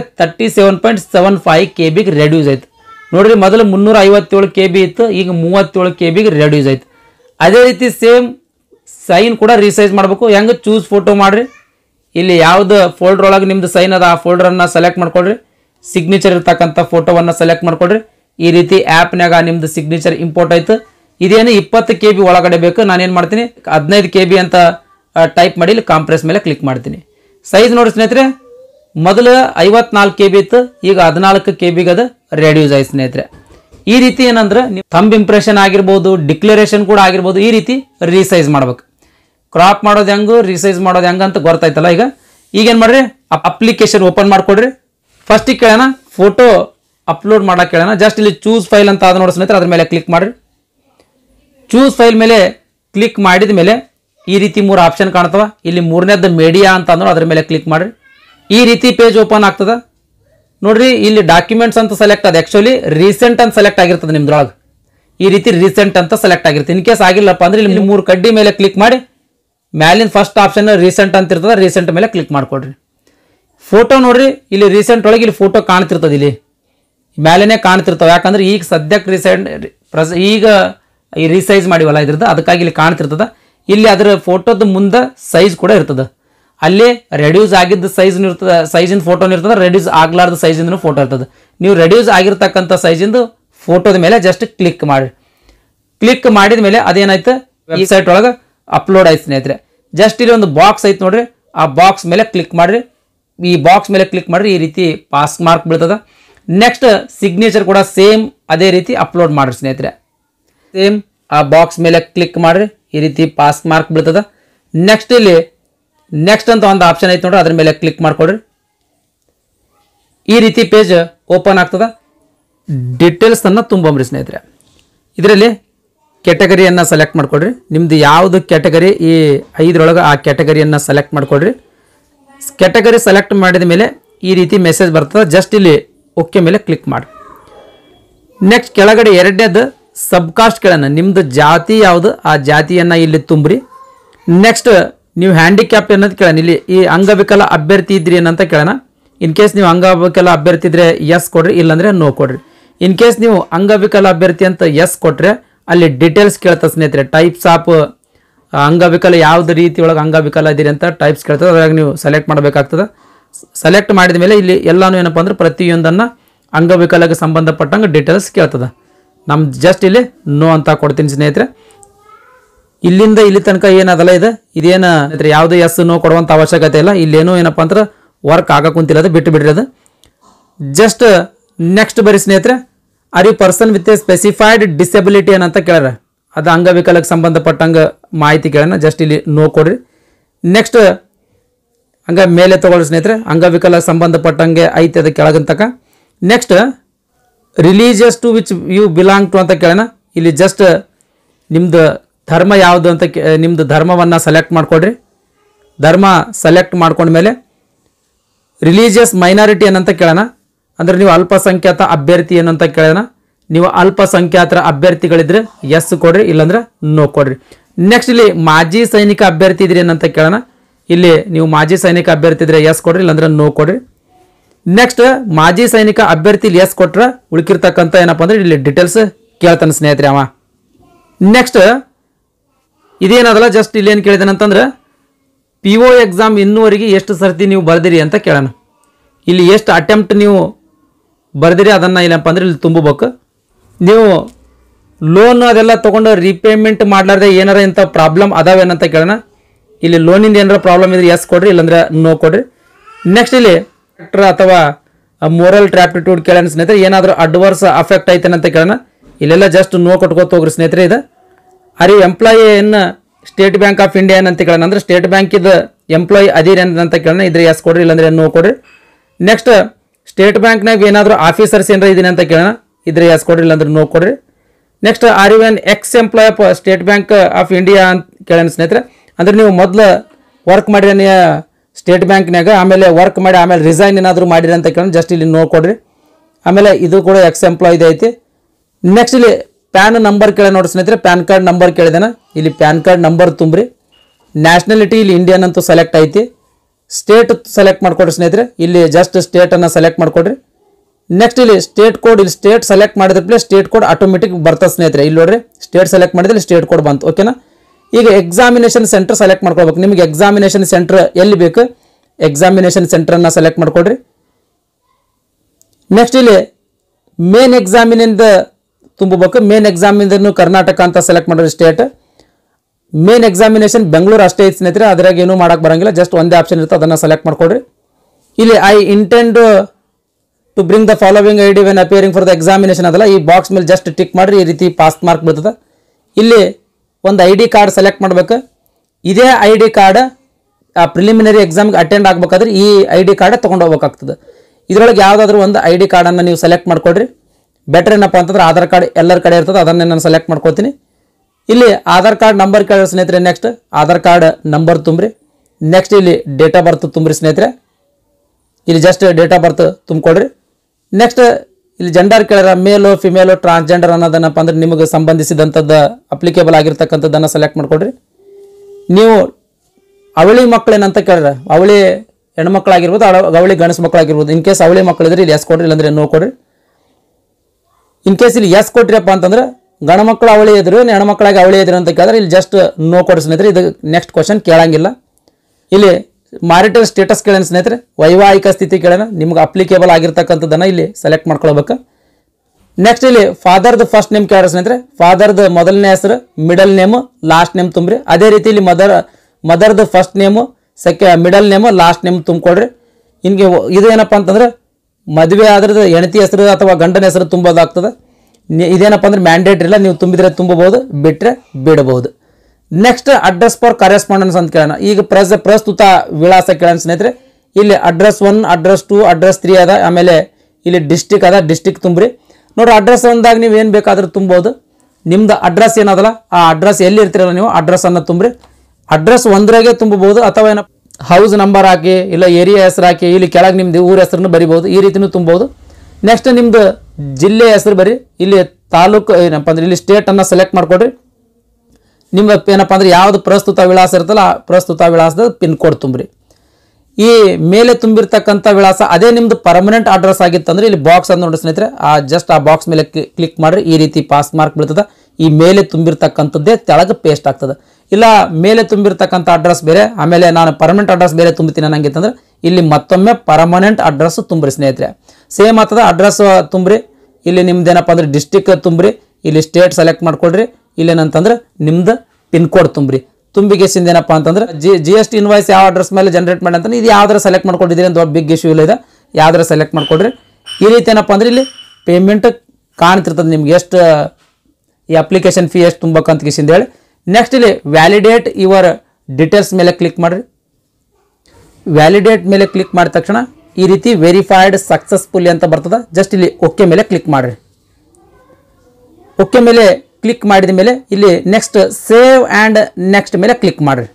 37.75 KBಗೆ ರೆಡ್ಯೂಸ್ ಆಯ್ತು. ನೋಡ್ರಿ, ಮೊದಲು 357 KB ಇತ್ತು, ಈಗ 37 KBಗೆ ರೆಡ್ಯೂಸ್ ಆಯ್ತು. ಅದೇ ರೀತಿ ಸೇಮ್ ಸೈನ್ ಕೂಡ ರೀಸೈಜ್ ಮಾಡಬೇಕು. ಹೆಂಗೆ, ಚೂಸ್ ಫೋಟೋ ಮಾಡಿರಿ. ಇಲ್ಲಿ ಯಾವ್ದು ಫೋಲ್ಡರ್ ಒಳಗೆ ನಿಮ್ದು ಸೈನ್ ಅದ ಆ ಫೋಲ್ಡರನ್ನು ಸೆಲೆಕ್ಟ್ ಮಾಡ್ಕೊಳ್ರಿ. ಸಿಗ್ನೇಚರ್ ಇರ್ತಕ್ಕಂಥ ಫೋಟೋವನ್ನು ಸೆಲೆಕ್ಟ್ ಮಾಡ್ಕೊಳ್ರಿ. ಈ ರೀತಿ ಆ್ಯಪ್ನಾಗ ನಿಮ್ದು ಸಿಗ್ನೇಚರ್ ಇಂಪೋರ್ಟ್ ಆಯ್ತು. ಇದೇನು 20 KB ಒಳಗಡೆ ಬೇಕು. ನಾನೇನು ಮಾಡ್ತೀನಿ, 15 KB ಅಂತ ಟೈಪ್ ಮಾಡಿ ಇಲ್ಲಿ ಕಾಂಪ್ರೆಸ್ ಮೇಲೆ ಕ್ಲಿಕ್ ಮಾಡ್ತೀನಿ. ಸೈಜ್ ನೋಡಿ ಸ್ನೇಹಿತರೆ, ಮೊದಲು 54 KB ಇತ್ತು, ಈಗ 14 KBಗೆ ಅದು ರೆಡ್ಯೂಸ್ ಆಯ್ತು ಸ್ನೇಹಿತರೆ. ಈ ರೀತಿ ಏನಂದ್ರೆ ಥಂಬ್ ಇಂಪ್ರೆಷನ್ ಆಗಿರ್ಬೋದು, ಡಿಕ್ಲರೇಷನ್ ಕೂಡ ಆಗಿರ್ಬೋದು, ಈ ರೀತಿ ರೀಸೈಜ್ ಮಾಡ್ಬೇಕು. ಕ್ರಾಪ್ ಮಾಡೋದು ಹೆಂಗು, ರೀಸೈಜ್ ಮಾಡೋದು ಹೆಂಗೆ ಅಂತ ಗೊತ್ತಾಯ್ತಲ್ಲ. ಈಗೇನು ಮಾಡ್ರಿ, ಅಪ್ಲಿಕೇಶನ್ ಓಪನ್ ಮಾಡ್ಕೊಡ್ರಿ. ಫಸ್ಟಿಗೆ ಕೇಳೋಣ ಫೋಟೋ ಅಪ್ಲೋಡ್ ಮಾಡೋಕೆ ಕೇಳೋಣ. ಜಸ್ಟ್ ಇಲ್ಲಿ ಚೂಸ್ ಫೈಲ್ ಅಂತ ಅದ ನೋಡಿ ಸ್ನೇಹಿತರೆ, ಅದ್ರ ಮೇಲೆ ಕ್ಲಿಕ್ ಮಾಡಿರಿ. ಚೂಸ್ ಫೈಲ್ ಮೇಲೆ ಕ್ಲಿಕ್ ಮಾಡಿದ ಮೇಲೆ ಈ ರೀತಿ 3 ಆಪ್ಷನ್ ಕಾಣ್ತವ. ಇಲ್ಲಿ 3ನೇದ್ದು ಮೀಡಿಯಾ ಅಂತ ಅಂದ್ರೆ ಅದ್ರ ಮೇಲೆ ಕ್ಲಿಕ್ ಮಾಡಿರಿ. ಈ ರೀತಿ ಪೇಜ್ ಓಪನ್ ಆಗ್ತದ ನೋಡ್ರಿ. ಇಲ್ಲಿ ಡಾಕ್ಯುಮೆಂಟ್ಸ್ ಅಂತ ಸೆಲೆಕ್ಟ್ ಅದ, ಆ್ಯಕ್ಚುಲಿ ರೀಸೆಂಟ್ ಅಂತ ಸೆಲೆಕ್ಟ್ ಆಗಿರ್ತದೆ ನಿಮ್ದ್ರೊಳಗೆ. ಈ ರೀತಿ ರೀಸೆಂಟ್ ಅಂತ ಸೆಲೆಕ್ಟ್ ಆಗಿರುತ್ತೆ. ಇನ್ ಕೇಸ್ ಆಗಿಲ್ಲಪ್ಪ ಅಂದ್ರೆ ಇಲ್ಲಿ 3 ಕಡ್ಡಿ ಮೇಲೆ ಕ್ಲಿಕ್ ಮಾಡಿ ಮ್ಯಾಲಿನ ಫಸ್ಟ್ ಆಪ್ಷನ್ ರೀಸೆಂಟ್ ಅಂತ ಇರ್ತದೆ, ರೀಸೆಂಟ್ ಮೇಲೆ ಕ್ಲಿಕ್ ಮಾಡ್ಕೊಡ್ರಿ. ಫೋಟೋ ನೋಡ್ರಿ, ಇಲ್ಲಿ ರೀಸೆಂಟ್ ಒಳಗೆ ಇಲ್ಲಿ ಫೋಟೋ ಕಾಣ್ತಿರ್ತದೆ, ಇಲ್ಲಿ ಮ್ಯಾಲೇನೆ ಕಾಣ್ತಿರ್ತಾವೆ. ಯಾಕಂದ್ರೆ ಈಗ ಸದ್ಯಕ್ಕೆ ಈಗ ಈ ರೀಸೈಜ್ ಮಾಡಿವಲ್ಲ ಇದ್ರದ್ದು, ಅದಕ್ಕಾಗಿ ಇಲ್ಲಿ ಕಾಣ್ತಿರ್ತದ. ಇಲ್ಲಿ ಅದರ ಫೋಟೋದ ಮುಂದೆ ಸೈಜ್ ಕೂಡ ಇರ್ತದೆ. ಅಲ್ಲಿ ರೆಡ್ಯೂಸ್ ಆಗಿದ್ದ ಸೈಜ್ನು ಇರ್ತದೆ, ಸೈಜಿನ ಫೋಟೋನು ಇರ್ತದೆ, ರೆಡ್ಯೂಸ್ ಆಗ್ಲಾರ್ದ ಸೈಜಿಂದ ಫೋಟೋ ಇರ್ತದೆ. ನೀವು ರೆಡ್ಯೂಸ್ ಆಗಿರ್ತಕ್ಕಂಥ ಸೈಜಿಂದು ಫೋಟೋದ ಮೇಲೆ ಜಸ್ಟ್ ಕ್ಲಿಕ್ ಮಾಡಿ. ಕ್ಲಿಕ್ ಮಾಡಿದ ಮೇಲೆ ಅದೇನಾಯ್ತು, ವೆಬ್ಸೈಟ್ ಒಳಗೆ ಅಪ್ಲೋಡ್ ಆಯ್ತು ಸ್ನೇಹಿತರೆ. ಜಸ್ಟ್ ಇಲ್ಲಿ ಒಂದು ಬಾಕ್ಸ್ ಐತೆ ನೋಡ್ರಿ, ಆ ಬಾಕ್ಸ್ ಮೇಲೆ ಕ್ಲಿಕ್ ಮಾಡಿರಿ. ಈ ಬಾಕ್ಸ್ ಮೇಲೆ ಕ್ಲಿಕ್ ಮಾಡಿರಿ, ಈ ರೀತಿ ಪಾಸ್ ಮಾರ್ಕ್ ಬೀಳ್ತದ. ನೆಕ್ಸ್ಟ್ ಸಿಗ್ನೇಚರ್ ಕೂಡ ಸೇಮ್ ಅದೇ ರೀತಿ ಅಪ್ಲೋಡ್ ಮಾಡಿರಿ ಸ್ನೇಹಿತರೆ. ಸೇಮ್ ಆ ಬಾಕ್ಸ್ ಮೇಲೆ ಕ್ಲಿಕ್ ಮಾಡಿರಿ, ಈ ರೀತಿ ಪಾಸ್ ಮಾರ್ಕ್ ಬೀಳ್ತದ. ನೆಕ್ಸ್ಟ್ ಇಲ್ಲಿ ನೆಕ್ಸ್ಟ್ ಅಂತ ಒಂದು ಆಪ್ಷನ್ ಐತೆ ನೋಡ್ರಿ, ಅದ್ರ ಮೇಲೆ ಕ್ಲಿಕ್ ಮಾಡ್ಕೊಡ್ರಿ. ಈ ರೀತಿ ಪೇಜ್ ಓಪನ್ ಆಗ್ತದ. ಡೀಟೇಲ್ಸ್ ಅನ್ನ ತುಂಬಂಬ್ರಿ ಸ್ನೇಹಿತರೆ. ಇದರಲ್ಲಿ ಕ್ಯಾಟಗರಿಯನ್ನು ಸೆಲೆಕ್ಟ್ ಮಾಡ್ಕೊಡ್ರಿ. ನಿಮ್ದು ಯಾವುದು ಕ್ಯಾಟಗರಿ ಈ 5ರೊಳಗೆ ಆ ಕ್ಯಾಟಗರಿಯನ್ನು ಸೆಲೆಕ್ಟ್ ಮಾಡ್ಕೊಡ್ರಿ. ಕ್ಯಾಟಗರಿ ಸೆಲೆಕ್ಟ್ ಮಾಡಿದ ಮೇಲೆ ಈ ರೀತಿ ಮೆಸೇಜ್ ಬರ್ತದೆ. ಜಸ್ಟ್ ಇಲ್ಲಿ ಓಕೆ ಮೇಲೆ ಕ್ಲಿಕ್ ಮಾಡಿ. ನೆಕ್ಸ್ಟ್ ಕೆಳಗಡೆ ಎರಡನೇದು ಸಬ್ಕಾಸ್ಟ್ ಕೇಳೋಣ, ನಿಮ್ಮದು ಜಾತಿ ಯಾವುದು ಆ ಜಾತಿಯನ್ನು ಇಲ್ಲಿ ತುಂಬ್ರಿ. ನೆಕ್ಸ್ಟ್ ನೀವು ಹ್ಯಾಂಡಿಕ್ಯಾಪ್ ಅನ್ನೋದು ಕೇಳೋಣ, ಇಲ್ಲಿ ಈ ಅಂಗವಿಕಲ ಅಭ್ಯರ್ಥಿ ಇದ್ರಿ ಏನಂತ ಕೇಳೋಣ. ಇನ್ ಕೇಸ್ ನೀವು ಅಂಗವಿಕಲ ಅಭ್ಯರ್ಥಿ ಇದ್ರೆ ಎಸ್ ಕೊಡ್ರಿ, ಇಲ್ಲಾಂದ್ರೆ ನೋ ಕೊಡ್ರಿ. ಇನ್ ಕೇಸ್ ನೀವು ಅಂಗವಿಕಲ ಅಭ್ಯರ್ಥಿ ಅಂತ ಎಸ್ ಕೊಟ್ರೆ ಅಲ್ಲಿ ಡೀಟೇಲ್ಸ್ ಕೇಳ್ತಾ ಸ್ನೇಹಿತರೆ, ಟೈಪ್ಸ್ ಆಫ್ ಅಂಗವಿಕಲ ಯಾವ್ದು ರೀತಿ ಒಳಗೆ ಅಂಗವಿಕಲ ಇದೀರಿ ಅಂತ ಟೈಪ್ಸ್ ಕೇಳ್ತದೆ, ಅದ್ರಾಗ ನೀವು ಸೆಲೆಕ್ಟ್ ಮಾಡಬೇಕಾಗ್ತದೆ. ಸೆಲೆಕ್ಟ್ ಮಾಡಿದ ಮೇಲೆ ಇಲ್ಲಿ ಎಲ್ಲಾನು ಏನಪ್ಪ ಅಂದ್ರೆ ಪ್ರತಿಯೊಂದನ್ನು ಅಂಗವಿಕಲಕ್ಕೆ ಸಂಬಂಧಪಟ್ಟಂಗೆ ಡೀಟೇಲ್ಸ್ ಕೇಳ್ತದೆ. ನಮ್ಮ ಜಸ್ಟ್ ಇಲ್ಲಿ ನೋ ಅಂತ ಕೊಡ್ತೀನಿ ಸ್ನೇಹಿತರೆ. ಇಲ್ಲಿಂದ ಇಲ್ಲಿ ತನಕ ಏನದಲ್ಲ ಇದೇನು ಯಾವುದು ಎಸ್ ನೋ ಕೊಡುವಂಥ ಅವಶ್ಯಕತೆ ಇಲ್ಲ. ಇಲ್ಲೇನು ಏನಪ್ಪ ಅಂದ್ರೆ ವರ್ಕ್ ಆಗಕ್ಕೆ ಕುಂತಿಲ್ಲ, ಅದು ಬಿಟ್ಟು ಬಿಡ್ರಿ. ಅದು ಜಸ್ಟ್ ನೆಕ್ಸ್ಟ್ ಬರೀ ಸ್ನೇಹಿತರೆ, are you person with a specified disability ಏನಂತ ಕೇಳ್ರೆ, ಅದು ಅಂಗವಿಕಲಕ್ಕೆ ಸಂಬಂಧಪಟ್ಟಂಗೆ ಮಾಹಿತಿ ಕೇಳೋಣ. ಜಸ್ಟ್ ಇಲ್ಲಿ ನೋ ಕೊಡ್ರಿ. ನೆಕ್ಸ್ಟ್ ಮೇಲೆ ತಗೊಳ್ಳಿ ಸ್ನೇಹಿತರೆ, ಅಂಗವಿಕಲ ಸಂಬಂಧಪಟ್ಟಂಗೆ ಐತೆ ಅದು ಕೆಳಗಂತಕ. Next religious to which you belong to ಅಂತ ಕೇಳೋಣ. ಇಲ್ಲಿ ಜಸ್ಟ್ ನಿಮ್ಮದು ಧರ್ಮ ಯಾವುದು ಅಂತ ನಿಮ್ಮದು ಧರ್ಮವನ್ನು ಸೆಲೆಕ್ಟ್ ಮಾಡ್ಕೊಡ್ರಿ. ಧರ್ಮ ಸೆಲೆಕ್ಟ್ ಮಾಡ್ಕೊಂಡ್ಮೇಲೆ ರಿಲೀಜಿಯಸ್ ಮೈನಾರಿಟಿ ಏನಂತ ಕೇಳೋಣ, ಅಂದರೆ ನೀವು ಅಲ್ಪಸಂಖ್ಯಾತ ಅಭ್ಯರ್ಥಿ ಏನಂತ ಕೇಳೋಣ. ನೀವು ಅಲ್ಪಸಂಖ್ಯಾತರ ಅಭ್ಯರ್ಥಿಗಳಿದ್ರೆ ಎಸ್ ಕೊಡ್ರಿ, ಇಲ್ಲಾಂದ್ರೆ ನೋ ಕೊಡ್ರಿ. ನೆಕ್ಸ್ಟ್ ಇಲ್ಲಿ ಮಾಜಿ ಸೈನಿಕ ಅಭ್ಯರ್ಥಿ ಇದ್ರಿ ಏನಂತ ಕೇಳೋಣ. ಇಲ್ಲಿ ನೀವು ಮಾಜಿ ಸೈನಿಕ ಅಭ್ಯರ್ಥಿ ಇದ್ರೆ ಎಸ್ ಕೊಡ್ರಿ, ಇಲ್ಲಾಂದ್ರೆ ನೋ ಕೊಡ್ರಿ. ನೆಕ್ಸ್ಟ್ ಮಾಜಿ ಸೈನಿಕ ಅಭ್ಯರ್ಥಿ ಇಲ್ಲಿ ಎಸ್ ಕೊಟ್ರೆ ಉಳ್ಕಿರ್ತಕ್ಕಂಥ ಏನಪ್ಪ ಅಂದ್ರೆ ಇಲ್ಲಿ ಡೀಟೇಲ್ಸ್ ಕೇಳ್ತಾನೆ ಸ್ನೇಹಿತರೆ ಅವ. ನೆಕ್ಸ್ಟ್ ಇದೇನದಲ್ಲ, ಜಸ್ಟ್ ಇಲ್ಲಿ ಏನು ಕೇಳಿದಾನೆ ಅಂತಂದ್ರೆ PO ಎಕ್ಸಾಮ್ ಇನ್ನೂವರೆಗೆ ಎಷ್ಟು ಸರ್ತಿ ನೀವು ಬರ್ದಿರಿ ಅಂತ ಕೇಳೋಣ. ಇಲ್ಲಿ ಎಷ್ಟು ಅಟೆಂಪ್ಟ್ ನೀವು ಬರ್ದಿರಿ ಅದನ್ನು ಏನಪ್ಪ ಅಂದ್ರೆ ಇಲ್ಲಿ ತುಂಬಬೇಕು. ನೀವು ಲೋನ್ ಅದೆಲ್ಲ ತೊಗೊಂಡು ರೀಪೇಮೆಂಟ್ ಮಾಡಲಾರ್ದೆ ಏನಾರ ಇಂಥ ಪ್ರಾಬ್ಲಮ್ ಅದಾವೇನಂತ ಕೇಳೋಣ. ಇಲ್ಲಿ ಲೋನಿಂದ ಏನಾರ ಪ್ರಾಬ್ಲಮ್ ಇದ್ರೆ ಎಸ್ ಕೊಡ್ರಿ, ಇಲ್ಲಾಂದ್ರೆ ನೋ ಕೊಡ್ರಿ. ನೆಕ್ಸ್ಟ್ ಇಲ್ಲಿ ಅಥವಾ ಮೋರಲ್ ಟ್ರಾಪ್ಟಿಟ್ಯೂಡ್ ಕೇಳೋಣ ಸ್ನೇಹಿತರೆ, ಏನಾದರೂ ಅಡ್ವರ್ಸ್ ಅಫೆಕ್ಟ್ ಐತೇನಂತ ಕೇಳೋಣ. ಇಲ್ಲೆಲ್ಲ ಜಸ್ಟ್ ನೋ ಕೊಟ್ಕೋತ ಹೋಗ್ರಿ ಸ್ನೇಹಿತರೆ. ಇದು are employee in State Bank of India ಏನಂತ ಕೇಳೋಣ, ಅಂದ್ರೆ ಸ್ಟೇಟ್ ಬ್ಯಾಂಕಿದ ಎಂಪ್ಲಾಯಿ ಅದಿರಿ ಅಂತ ಕೇಳೋಣ. ಇದ್ರೆ ಎಸ್ ಕೊಡ್ರಿ, ಇಲ್ಲಾಂದ್ರೆ ನೋ ಕೊಡ್ರಿ. ನೆಕ್ಸ್ಟ್ ಸ್ಟೇಟ್ ಬ್ಯಾಂಕ್ನಾಗ ಏನಾದರೂ ಆಫೀಸರ್ಸ್ ಏನಾರ ಇದೀನಿ ಅಂತ ಕೇಳೋಣ. ಇದ್ರೆ ಎಸ್ ಕೊಡ್ರಿ, ಇಲ್ಲಾಂದ್ರೆ ನೋ ಕೊಡ್ರಿ. Next are you an ex employee of State Bank of India ಅಂತ ಕೇಳೋಣ ಸ್ನೇಹಿತರೆ. ಅಂದ್ರೆ ನೀವು ಮೊದಲು ವರ್ಕ್ ಮಾಡಿರಿ ಸ್ಟೇಟ್ ಬ್ಯಾಂಕ್ನಾಗ, ಆಮೇಲೆ ವರ್ಕ್ ಮಾಡಿ ಆಮೇಲೆ ರಿಸೈನ್ ಏನಾದರೂ ಮಾಡಿರಿ ಅಂತ ಕೇಳೋಣ. ಜಸ್ಟ್ ಇಲ್ಲಿ ನೋ ಕೊಡ್ರಿ. ಆಮೇಲೆ ಇದು ಕೂಡ ಎಕ್ಸ್ ಎಂಪ್ಲಾಯ್ ಇದೆ ಐತಿ. ನೆಕ್ಸ್ಟ್ ಇಲ್ಲಿ ಪ್ಯಾನ್ ನಂಬರ್ ಕೇಳ ನೋಡಿ ಸ್ನೇಹಿತರೆ, ಪ್ಯಾನ್ ಕಾರ್ಡ್ ನಂಬರ್ ಕೇಳಿದಾನೆ. ಇಲ್ಲಿ ಪ್ಯಾನ್ ಕಾರ್ಡ್ ನಂಬರ್ ತುಂಬ್ರಿ. ನ್ಯಾಷನಾಲಿಟಿ ಇಲ್ಲಿ ಇಂಡಿಯನ್ ಅಂತೂ ಸೆಲೆಕ್ಟ್ ಐತಿ. ಸ್ಟೇಟ್ ಸೆಲೆಕ್ಟ್ ಮಾಡ್ಕೊಡ್ರಿ ಸ್ನೇಹಿತರೆ. ಇಲ್ಲಿ ಜಸ್ಟ್ ಸ್ಟೇಟನ್ನು ಸೆಲೆಕ್ಟ್ ಮಾಡ್ಕೊಡ್ರಿ. ನೆಕ್ಸ್ಟ್ ಇಲ್ಲಿ ಸ್ಟೇಟ್ ಕೋಡ್, ಇಲ್ಲಿ ಸ್ಟೇಟ್ ಸೆಲೆಕ್ಟ್ ಮಾಡಿದ್ರೆ ಪ್ಲೇ ಸ್ಟೇಟ್ ಕೋಡ್ ಆಟೋಮೆಟಿಕ್ ಬರ್ತದೆ ಸ್ನೇಹಿತರೆ. ಇಲ್ಲಿ ನೋಡ್ರಿ ಸ್ಟೇಟ್ ಸೆಲೆಕ್ಟ್ ಮಾಡಿದ್ರೆ ಸ್ಟೇಟ್ ಕೋಡ್ ಬಂತು. ಓಕೆನಾ. ಈಗ ಎಕ್ಸಾಮಿನೇಷನ್ ಸೆಂಟರ್ ಸೆಲೆಕ್ಟ್ ಮಾಡ್ಕೊಳ್ಬೇಕು. ನಿಮಗೆ ಎಕ್ಸಾಮಿನೇಷನ್ ಸೆಂಟರ್ ಎಲ್ಲಿ ಬೇಕು ಎಕ್ಸಾಮಿನೇಷನ್ ಸೆಂಟರನ್ನು ಸೆಲೆಕ್ಟ್ ಮಾಡ್ಕೊಡ್ರಿ. ನೆಕ್ಸ್ಟ್ ಇಲ್ಲಿ ಮೇನ್ ಎಕ್ಸಾಮಿನಿಂದ ತುಂಬಬೇಕು. ಮೇನ್ ಎಕ್ಸಾಮಿನಿಂದ ಕರ್ನಾಟಕ ಅಂತ ಸೆಲೆಕ್ಟ್ ಮಾಡ್ರಿ ಸ್ಟೇಟ್. ಮೇನ್ ಎಕ್ಸಾಮಿನೇಷನ್ ಬೆಂಗಳೂರು ಅಷ್ಟೇ ಐತೆ ಸ್ನೇಹಿತರೆ, ಅದ್ರಾಗ ಏನೂ ಮಾಡೋಕೆ ಬರಂಗಿಲ್ಲ. ಜಸ್ಟ್ ಒಂದೇ ಆಪ್ಷನ್ ಇರುತ್ತೆ, ಅದನ್ನು ಸೆಲೆಕ್ಟ್ ಮಾಡ್ಕೊಡ್ರಿ. ಇಲ್ಲಿ I intend to bring the following ID when appearing for the examination ಅದಲ್ಲ, ಈ ಬಾಕ್ಸ್ ಮೇಲೆ ಜಸ್ಟ್ ಟಿಕ್ ಮಾಡಿರಿ. ಈ ರೀತಿ ಪಾಸ್ ಮಾರ್ಕ್ ಬರ್ತದೆ. ಇಲ್ಲಿ ಒಂದು ID ಕಾರ್ಡ್ ಸೆಲೆಕ್ಟ್ ಮಾಡ್ಬೇಕು. ಇದೇ ID ಕಾರ್ಡ್ ಪ್ರಿಲಿಮಿನರಿ ಎಕ್ಸಾಮ್ಗೆ ಅಟೆಂಡ್ ಆಗ್ಬೇಕಾದ್ರೆ ಈ ID ಕಾರ್ಡ್ ತೊಗೊಂಡು ಹೋಗ್ಬೇಕಾಗ್ತದೆ. ಇದರೊಳಗೆ ಯಾವುದಾದ್ರೂ ಒಂದು ID ಕಾರ್ಡನ್ನು ನೀವು ಸೆಲೆಕ್ಟ್ ಮಾಡ್ಕೊಡ್ರಿ. ಬೆಟರ್ ಏನಪ್ಪ ಅಂತಂದ್ರೆ ಆಧಾರ್ ಕಾರ್ಡ್ ಎಲ್ಲರ ಕಡೆ ಇರ್ತದೆ, ಅದನ್ನೇ ನಾನು ಸೆಲೆಕ್ಟ್ ಮಾಡ್ಕೋತೀನಿ. ಇಲ್ಲಿ ಆಧಾರ್ ಕಾರ್ಡ್ ನಂಬರ್ ಕೇಳಿ ಸ್ನೇಹಿತರೆ. ನೆಕ್ಸ್ಟ್ ಆಧಾರ್ ಕಾರ್ಡ್ ನಂಬರ್ ತುಂಬ್ರಿ. ನೆಕ್ಸ್ಟ್ ಇಲ್ಲಿ ಡೇಟ್ ಆಫ್ ಬರ್ತ್ ತುಂಬ್ರಿ ಸ್ನೇಹಿತರೆ. ಇಲ್ಲಿ ಜಸ್ಟ್ ಡೇಟ್ ಆಫ್ ಬರ್ತ್ ತುಂಬಿಕೊಡ್ರಿ. ನೆಕ್ಸ್ಟ್ ಇಲ್ಲಿ ಜೆಂಡರ್ ಕೇಳಿದ್ರೆ ಮೇಲು ಫಿಮೇಲು ಟ್ರಾನ್ಸ್ಜೆಂಡರ್ ಅನ್ನೋದನ್ನಪ್ಪ ಅಂದ್ರೆ ನಿಮಗೆ ಸಂಬಂಧಿಸಿದಂಥದ್ದು ಅಪ್ಲಿಕೇಬಲ್ ಆಗಿರ್ತಕ್ಕಂಥದ್ದನ್ನು ಸೆಲೆಕ್ಟ್ ಮಾಡ್ಕೊಡ್ರಿ. ನೀವು ಅವಳಿ ಮಕ್ಕಳು ಏನಂತ ಕೇಳಿದ್ರೆ ಅವಳಿ ಹೆಣ್ಮಕ್ಳಾಗಿರ್ಬೋದು, ಅವಳಿ ಗಣಸು ಮಕ್ಕಳಾಗಿರ್ಬೋದು. ಇನ್ ಕೇಸ್ ಅವಳಿ ಮಕ್ಕಳಿದ್ರೆ ಇಲ್ಲಿ ಎಸ್ ಕೊಡ್ರಿ, ಇಲ್ಲಾಂದ್ರೆ ನೋ ಕೊಡ್ರಿ. ಇನ್ ಕೇಸ್ ಇಲ್ಲಿ ಎಸ್ ಕೊಟ್ರಿಯಪ್ಪ ಅಂತಂದ್ರೆ ಗಣ ಮಕ್ಕಳು ಅವಳಿ ಇದ್ರು, ಹೆಣ್ಮಕ್ಳಾಗಿ ಅವಳಿ ಇದ್ರು ಅಂತ ಕೇಳಿದ್ರೆ ಇಲ್ಲಿ ಜಸ್ಟ್ ನೋ ಕೊಡ್ರಿ ಸ್ನೇಹಿತರೆ. ಇದು ನೆಕ್ಸ್ಟ್ ಕ್ವಶನ್ ಕೇಳಂಗಿಲ್ಲ. ಇಲ್ಲಿ ಮ್ಯಾರಿಟಲ್ ಸ್ಟೇಟಸ್ ಕೇಳೋಣ ಸ್ನೇಹಿತರೆ, ವೈವಾಹಿಕ ಸ್ಥಿತಿ ಕೇಳೋಣ. ನಿಮ್ಗೆ ಅಪ್ಲಿಕೇಬಲ್ ಆಗಿರ್ತಕ್ಕಂಥದ್ದನ್ನು ಇಲ್ಲಿ ಸೆಲೆಕ್ಟ್ ಮಾಡ್ಕೊಳ್ಬೇಕು. ನೆಕ್ಸ್ಟ್ ಇಲ್ಲಿ ಫಾದರ್ದು ಫಸ್ಟ್ ನೇಮ್ ಕೇಳೋಣ ಸ್ನೇಹಿತರೆ. ಫಾದರ್ದು ಮೊದಲನೇ ಹೆಸರು, ಮಿಡಲ್ ನೇಮು, ಲಾಸ್ಟ್ ನೇಮ್ ತುಂಬ್ರಿ. ಅದೇ ರೀತಿ ಇಲ್ಲಿ ಮದರ್ದು first name, middle name, last name ತುಂಬಿಕೊಡ್ರಿ. ಇನ್ಗೆ ಇದು ಏನಪ್ಪ ಅಂತಂದ್ರೆ ಮದುವೆ ಆದ್ರದ್ದು ಹೆಂಡತಿ ಹೆಸರು ಅಥವಾ ಗಂಡನ ಹೆಸರು ತುಂಬೋದಾಗ್ತದೆ. ಇದೇನಪ್ಪ ಅಂದ್ರೆ ಮ್ಯಾಂಡೇಟ್ರಿ ಇಲ್ಲ, ನೀವು ತುಂಬಿದ್ರೆ ತುಂಬಬಹುದು, ಬಿಟ್ಟರೆ ಬಿಡಬಹುದು. ನೆಕ್ಸ್ಟ್ ಅಡ್ರೆಸ್ ಫಾರ್ ಕರೆಸ್ಪಾಂಡೆನ್ಸ್ ಅಂತ ಕೇಳೋಣ. ಈಗ ಪ್ರಸ್ತುತ ವಿಳಾಸ ಕೇಳೋಣ ಸ್ನೇಹಿತರೆ. ಇಲ್ಲಿ ಅಡ್ರೆಸ್ 1, ಅಡ್ರೆಸ್ 2, ಅಡ್ರೆಸ್ 3 ಅದ. ಆಮೇಲೆ ಇಲ್ಲಿ ಡಿಸ್ಟಿಕ್ ಅದ, ಡಿಸ್ಟಿಕ್ ತುಂಬ್ರಿ. ನೋಡ್ರಿ ಅಡ್ರೆಸ್ ಒಂದಾಗ ನೀವು ಏನು ಬೇಕಾದ್ರೂ ತುಂಬೋದು. ನಿಮ್ದು ಅಡ್ರೆಸ್ ಏನದಲ್ಲ ಆ ಅಡ್ರೆಸ್ ಎಲ್ಲಿ ಇರ್ತೀರಲ್ಲ ನೀವು ಅಡ್ರೆಸ್ ಅನ್ನು ತುಂಬ್ರಿ. ಅಡ್ರೆಸ್ ಒಂದ್ರಾಗೆ ತುಂಬಬಹುದು, ಅಥವಾ ಏನಪ್ಪ ಹೌಸ್ ನಂಬರ್ ಹಾಕಿ ಇಲ್ಲ ಏರಿಯಾ ಹೆಸರು ಹಾಕಿ ಇಲ್ಲಿ ಕೆಳಗೆ ನಿಮ್ದು ಊರ ಹೆಸರನ್ನು ಬರಿಬಹುದು. ಈ ರೀತಿನೂ ತುಂಬಬಹುದು. ನೆಕ್ಸ್ಟ್ ನಿಮ್ದು ಜಿಲ್ಲೆ ಹೆಸರು ಬರಿ, ಇಲ್ಲಿ ತಾಲೂಕು ಏನಪ್ಪ ಅಂದ್ರೆ ಇಲ್ಲಿ ಸ್ಟೇಟನ್ನು ಸೆಲೆಕ್ಟ್ ಮಾಡ್ಕೊಡ್ರಿ. ನಿಮ್ಮ ಏನಪ್ಪ ಅಂದ್ರೆ ಯಾವುದು ಪ್ರಸ್ತುತ ವಿಳಾಸ ಇರುತ್ತಲ್ಲ ಆ ಪ್ರಸ್ತುತ ವಿಳಾಸದ ಪಿನ್ ಕೋಡ್ ತುಂಬ್ರಿ. ಈ ಮೇಲೆ ತುಂಬಿರ್ತಕ್ಕಂಥ ವಿಳಾಸ ಅದೇ ನಿಮ್ದು ಪರ್ಮನೆಂಟ್ ಅಡ್ರೆಸ್ ಆಗಿತ್ತಂದ್ರೆ ಇಲ್ಲಿ ಬಾಕ್ಸ್ ಅಂತ ನೋಡಿ ಸ್ನೇಹಿತರೆ, ಜಸ್ಟ್ ಆ ಬಾಕ್ಸ್ ಮೇಲೆ ಕ್ಲಿಕ್ ಮಾಡ್ರಿ. ಈ ರೀತಿ ಪಾಸ್ ಮಾರ್ಕ್ ಬೀಳ್ತದೆ. ಈ ಮೇಲೆ ತುಂಬಿರ್ತಕ್ಕಂಥದ್ದೇ ತೆಳಗೆ ಪೇಸ್ಟ್ ಆಗ್ತದೆ. ಇಲ್ಲ ಮೇಲೆ ತುಂಬಿರ್ತಕ್ಕಂಥ ಅಡ್ರೆಸ್ ಬೇರೆ, ಆಮೇಲೆ ನಾನು ಪರ್ಮನೆಂಟ್ ಅಡ್ರೆಸ್ ಬೇರೆ ತುಂಬ್ತೀನಿ ಅನ್ನಂಗಿತ್ತಂದ್ರೆ ಇಲ್ಲಿ ಮತ್ತೊಮ್ಮೆ ಪರ್ಮನೆಂಟ್ ಅಡ್ರೆಸ್ ತುಂಬ್ರಿ ಸ್ನೇಹಿತರೆ. ಸೇಮ್ ಆಗ್ತದೆ. ಅಡ್ರೆಸ್ ತುಂಬ್ರಿ. ಇಲ್ಲಿ ನಿಮ್ದೇನಪ್ಪ ಅಂದ್ರೆ ಡಿಸ್ಟಿಕ್ ತುಂಬ್ರಿ. ಇಲ್ಲಿ ಸ್ಟೇಟ್ ಸೆಲೆಕ್ಟ್ ಮಾಡ್ಕೊಳ್ರಿ. ಇಲ್ಲೇನಂತಂದ್ರೆ ನಿಮ್ದು ಪಿನ್ ಕೋಡ್ ತುಂಬ್ರಿ. ತುಂಬಿಗೆಸಿಂದ ಏನಪ್ಪ ಅಂತಂದ್ರೆ GST ಇನ್ವಾಯ್ಸ್ ಯಾವ ಅಡ್ರೆಸ್ ಮೇಲೆ ಜನರೇಟ್ ಮಾಡಿ ಅಂತ ಇದು ಯಾವ್ದಾರ ಸೆಲೆಕ್ಟ್ ಮಾಡ್ಕೊಂಡಿದ್ದೀರಿ ಅಂತ ದೊಡ್ಡ ಬಿಗ್ ಇಶ್ಯೂ ಇಲ್ಲ ಇದೆ. ಯಾವ್ದಾರ ಸೆಲೆಕ್ಟ್ ಮಾಡ್ಕೊಡ್ರಿ. ಈ ರೀತಿ ಏನಪ್ಪ ಅಂದ್ರೆ ಇಲ್ಲಿ ಪೇಮೆಂಟ್ ಕಾಣ್ತಿರ್ತದೆ ನಿಮ್ಗೆ ಎಷ್ಟು ಈ ಅಪ್ಲಿಕೇಶನ್ ಫೀ ಎಷ್ಟು ತುಂಬಬೇಕಂತ ಕಿಸಿಂದ ಹೇಳಿ. ನೆಕ್ಸ್ಟ್ ಇಲ್ಲಿ ವ್ಯಾಲಿಡೇಟ್ ಯುವರ್ ಡೀಟೇಲ್ಸ್ ಮೇಲೆ ಕ್ಲಿಕ್ ಮಾಡಿರಿ. ವ್ಯಾಲಿಡೇಟ್ ಮೇಲೆ ಕ್ಲಿಕ್ ಮಾಡಿದ ತಕ್ಷಣ ಈ ರೀತಿ ವೆರಿಫೈಡ್ ಸಕ್ಸಸ್ಫುಲಿ ಅಂತ ಬರ್ತದೆ. ಜಸ್ಟ್ ಇಲ್ಲಿ ಓಕೆ ಮೇಲೆ ಕ್ಲಿಕ್ ಮಾಡಿರಿ. ಓಕೆ ಮೇಲೆ ಕ್ಲಿಕ್ ಮಾಡಿದ ಮೇಲೆ ಇಲ್ಲಿ ನೆಕ್ಸ್ಟ್ ಸೇವ್ ಆ್ಯಂಡ್ ನೆಕ್ಸ್ಟ್ ಮೇಲೆ ಕ್ಲಿಕ್ ಮಾಡಿರಿ.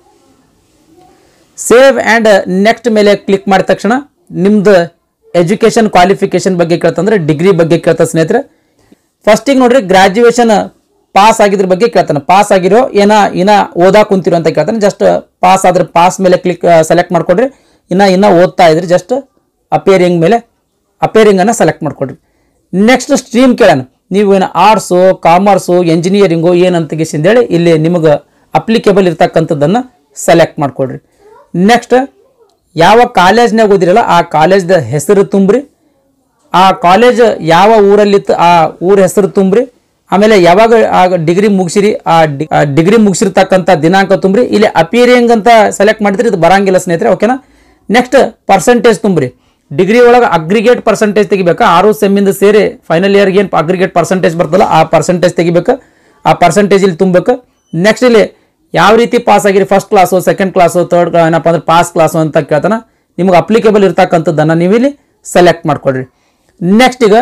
ಸೇವ್ ಆ್ಯಂಡ್ ನೆಕ್ಸ್ಟ್ ಮೇಲೆ ಕ್ಲಿಕ್ ಮಾಡಿದ ತಕ್ಷಣ ನಿಮ್ದು ಎಜುಕೇಷನ್ ಕ್ವಾಲಿಫಿಕೇಶನ್ ಬಗ್ಗೆ ಕೇಳ್ತಂದ್ರೆ ಡಿಗ್ರಿ ಬಗ್ಗೆ ಕೇಳ್ತಾರೆ ಸ್ನೇಹಿತರೆ. ಫಸ್ಟಿಗೆ ನೋಡ್ರಿ ಗ್ರಾಜ್ಯುಯೇಷನ್ ಪಾಸ್ ಆಗಿದ್ರ ಬಗ್ಗೆ ಕೇಳ್ತಾನೆ. ಪಾಸ್ ಆಗಿರೋ ಇನ್ನ ಓದಾ ಕುಂತಿರೋ ಅಂತ ಕೇಳ್ತಾನೆ. ಜಸ್ಟ್ ಪಾಸ್ ಆದ್ರೆ ಪಾಸ್ ಮೇಲೆ ಕ್ಲಿಕ್ ಸೆಲೆಕ್ಟ್ ಮಾಡ್ಕೊಡ್ರಿ. ಇನ್ನ ಓದ್ತಾ ಇದ್ರಿ ಜಸ್ಟ್ ಅಪೇರಿಂಗ್ ಮೇಲೆ ಅಪೇರಿಂಗ್ ಅನ್ನ ಸೆಲೆಕ್ಟ್ ಮಾಡ್ಕೊಡ್ರಿ. ನೆಕ್ಸ್ಟ್ ಸ್ಟ್ರೀಮ್ ಕೇಳೋಣ. ನೀವು ಏನು ಆರ್ಟ್ಸು ಕಾಮರ್ಸು ಎಂಜಿನಿಯರಿಂಗು ಏನಂತ ಹೇಳಿ ಇಲ್ಲಿ ನಿಮಗೆ ಅಪ್ಲಿಕೇಬಲ್ ಇರ್ತಕ್ಕಂಥದ್ದನ್ನು ಸೆಲೆಕ್ಟ್ ಮಾಡ್ಕೊಡ್ರಿ. ನೆಕ್ಸ್ಟ್ ಯಾವ ಕಾಲೇಜ್ನಾಗ ಓದಿರಲ್ಲ ಆ ಕಾಲೇಜ್ದ ಹೆಸರು ತುಂಬ್ರಿ. ಆ ಕಾಲೇಜ್ ಯಾವ ಊರಲ್ಲಿತ್ತು ಆ ಊರ ಹೆಸರು ತುಂಬ್ರಿ. ಆಮೇಲೆ ಯಾವಾಗ ಡಿಗ್ರಿ ಮುಗಿಸಿರಿ ಆ ಡಿಗ್ರಿ ಮುಗಿಸಿರ್ತಕ್ಕಂಥ ದಿನಾಂಕ ತುಂಬ್ರಿ. ಇಲ್ಲಿ ಅಪಿಯರಿಂಗ್ ಅಂತ ಸೆಲೆಕ್ಟ್ ಮಾಡಿದ್ರೆ ಇದು ಬರಂಗಿಲ್ಲ ಸ್ನೇಹಿತರೆ, ಓಕೆನಾ. ನೆಕ್ಸ್ಟ್ ಪರ್ಸೆಂಟೇಜ್ ತುಂಬ್ರಿ. ಡಿಗ್ರಿ ಒಳಗೆ ಅಗ್ರಿಗೇಟ್ ಪರ್ಸೆಂಟೇಜ್ ತೆಗಿಬೇಕಾ, 6 ಸೆಮ್ಮಿಂದ ಸೇರಿ ಫೈನಲ್ ಇಯರ್ಗೆ ಏನು ಅಗ್ರಿಗೇಟ್ ಪರ್ಸೆಂಟೇಜ್ ಬರ್ತಲ್ಲ ಆ ಪರ್ಸೆಂಟೇಜ್ ತೆಗಿಬೇಕು. ಆ ಪರ್ಸೆಂಟೇಜ್ ಇಲ್ಲಿ ತುಂಬಬೇಕು. ನೆಕ್ಸ್ಟ್ ಇಲ್ಲಿ ಯಾವ ರೀತಿ ಪಾಸ್ ಆಗಿರಿ, first class second class third ಏನಪ್ಪ ಅಂದ್ರೆ ಪಾಸ್ ಕ್ಲಾಸು ಅಂತ ಕೇಳ್ತಾನೆ. ನಿಮ್ಗೆ ಅಪ್ಲಿಕೇಬಲ್ ಇರ್ತಕ್ಕಂಥದ್ದನ್ನು ನೀವು ಇಲ್ಲಿ ಸೆಲೆಕ್ಟ್ ಮಾಡ್ಕೊಡ್ರಿ. ನೆಕ್ಸ್ಟ್ ಈಗ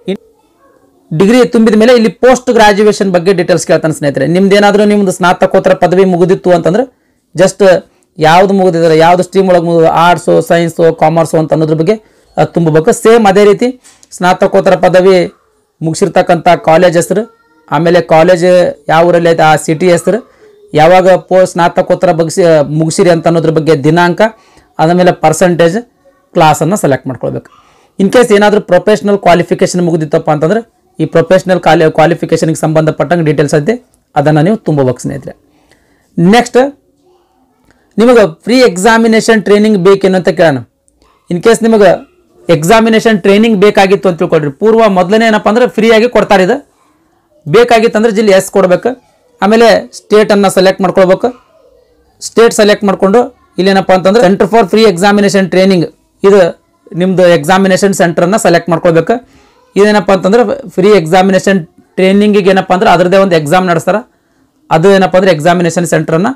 ಡಿಗ್ರಿ ತುಂಬಿದ ಮೇಲೆ ಇಲ್ಲಿ ಪೋಸ್ಟ್ ಗ್ರಾಜ್ಯುಯೇಷನ್ ಬಗ್ಗೆ ಡೀಟೇಲ್ಸ್ ಕೇಳ್ತಾನೆ ಸ್ನೇಹಿತರೆ. ನಿಮ್ದೇನಾದರೂ ನಿಮ್ದು ಸ್ನಾತಕೋತ್ತರ ಪದವಿ ಮುಗಿದಿತ್ತು ಅಂತಂದ್ರೆ ಜಸ್ಟ್ ಯಾವ್ದು ಮುಗಿದಿದ್ದಾರೆ, ಯಾವ್ದು ಸ್ಟ್ರೀಮ್ ಒಳಗೆ ಮುಗಿದು ಆರ್ಟ್ಸು ಸೈನ್ಸು ಕಾಮರ್ಸು ಅಂತ ಅನ್ನೋದ್ರ ಬಗ್ಗೆ ತುಂಬಬೇಕು. ಸೇಮ್ ಅದೇ ರೀತಿ ಸ್ನಾತಕೋತ್ತರ ಪದವಿ ಮುಗಿಸಿರ್ತಕ್ಕಂಥ ಕಾಲೇಜ್ ಹೆಸರು, ಆಮೇಲೆ ಕಾಲೇಜ್ ಯಾವ ಊರಲ್ಲಿ ಐತೆ ಆ ಸಿಟಿ ಹೆಸರು, ಯಾವಾಗ ಸ್ನಾತಕೋತ್ತರ ಮುಗಿಸಿರಿ ಅಂತ ಅನ್ನೋದ್ರ ಬಗ್ಗೆ ದಿನಾಂಕ, ಆಮೇಲೆ ಪರ್ಸೆಂಟೇಜ್, ಕ್ಲಾಸನ್ನು ಸೆಲೆಕ್ಟ್ ಮಾಡ್ಕೊಳ್ಬೇಕು. ಇನ್ ಕೇಸ್ ಏನಾದರೂ ಪ್ರೊಫೆಷ್ನಲ್ ಕ್ವಾಲಿಫಿಕೇಷನ್ ಮುಗಿದಿತ್ತಪ್ಪ ಅಂತಂದ್ರೆ ಈ ಪ್ರೊಫೆಷ್ನಲ್ ಕ್ವಾಲಿಫಿಕೇಷನ್ಗೆ ಸಂಬಂಧಪಟ್ಟಂಗೆ ಡೀಟೇಲ್ಸ್ ಐತೆ ಅದನ್ನು ನೀವು ತುಂಬಬೇಕು ಸ್ನೇಹಿತರೆ. ನೆಕ್ಸ್ಟ್ ನಿಮಗೆ ಫ್ರೀ ಎಕ್ಸಾಮಿನೇಷನ್ ಟ್ರೈನಿಂಗ್ ಬೇಕೇನು ಅಂತ ಕೇಳೋಣ. ಇನ್ ಕೇಸ್ ನಿಮಗೆ ಎಕ್ಸಾಮಿನೇಷನ್ ಟ್ರೈನಿಂಗ್ ಬೇಕಾಗಿತ್ತು ಅಂತ ತಿಳ್ಕೊಳ್ರಿ. ಪೂರ್ವ ಮೊದಲನೇ ಏನಪ್ಪ ಅಂದ್ರೆ ಫ್ರೀಯಾಗಿ ಕೊಡ್ತಾರೆ. ಇದು ಬೇಕಾಗಿತ್ತು ಅಂದ್ರೆ ಜಿಲ್ಲೆ ಎಸ್ ಕೊಡಬೇಕು. ಆಮೇಲೆ ಸ್ಟೇಟನ್ನು ಸೆಲೆಕ್ಟ್ ಮಾಡ್ಕೊಳ್ಬೇಕು. ಸ್ಟೇಟ್ ಸೆಲೆಕ್ಟ್ ಮಾಡಿಕೊಂಡು ಇಲ್ಲೇನಪ್ಪ ಅಂತಂದ್ರೆ centre for free examination training, ಇದು ನಿಮ್ಮದು ಎಕ್ಸಾಮಿನೇಷನ್ ಸೆಂಟರನ್ನು ಸೆಲೆಕ್ಟ್ ಮಾಡ್ಕೊಳ್ಬೇಕು. ಇದೇನಪ್ಪ ಅಂತಂದ್ರೆ ಫ್ರೀ ಎಕ್ಸಾಮಿನೇಷನ್ ಟ್ರೈನಿಂಗಿಗೆ ಏನಪ್ಪ ಅಂದ್ರೆ ಅದರದೇ ಒಂದು ಎಕ್ಸಾಮ್ ನಡೆಸ್ತಾರೆ. ಅದು ಏನಪ್ಪ ಅಂದ್ರೆ ಎಕ್ಸಾಮಿನೇಷನ್ ಸೆಂಟರನ್ನು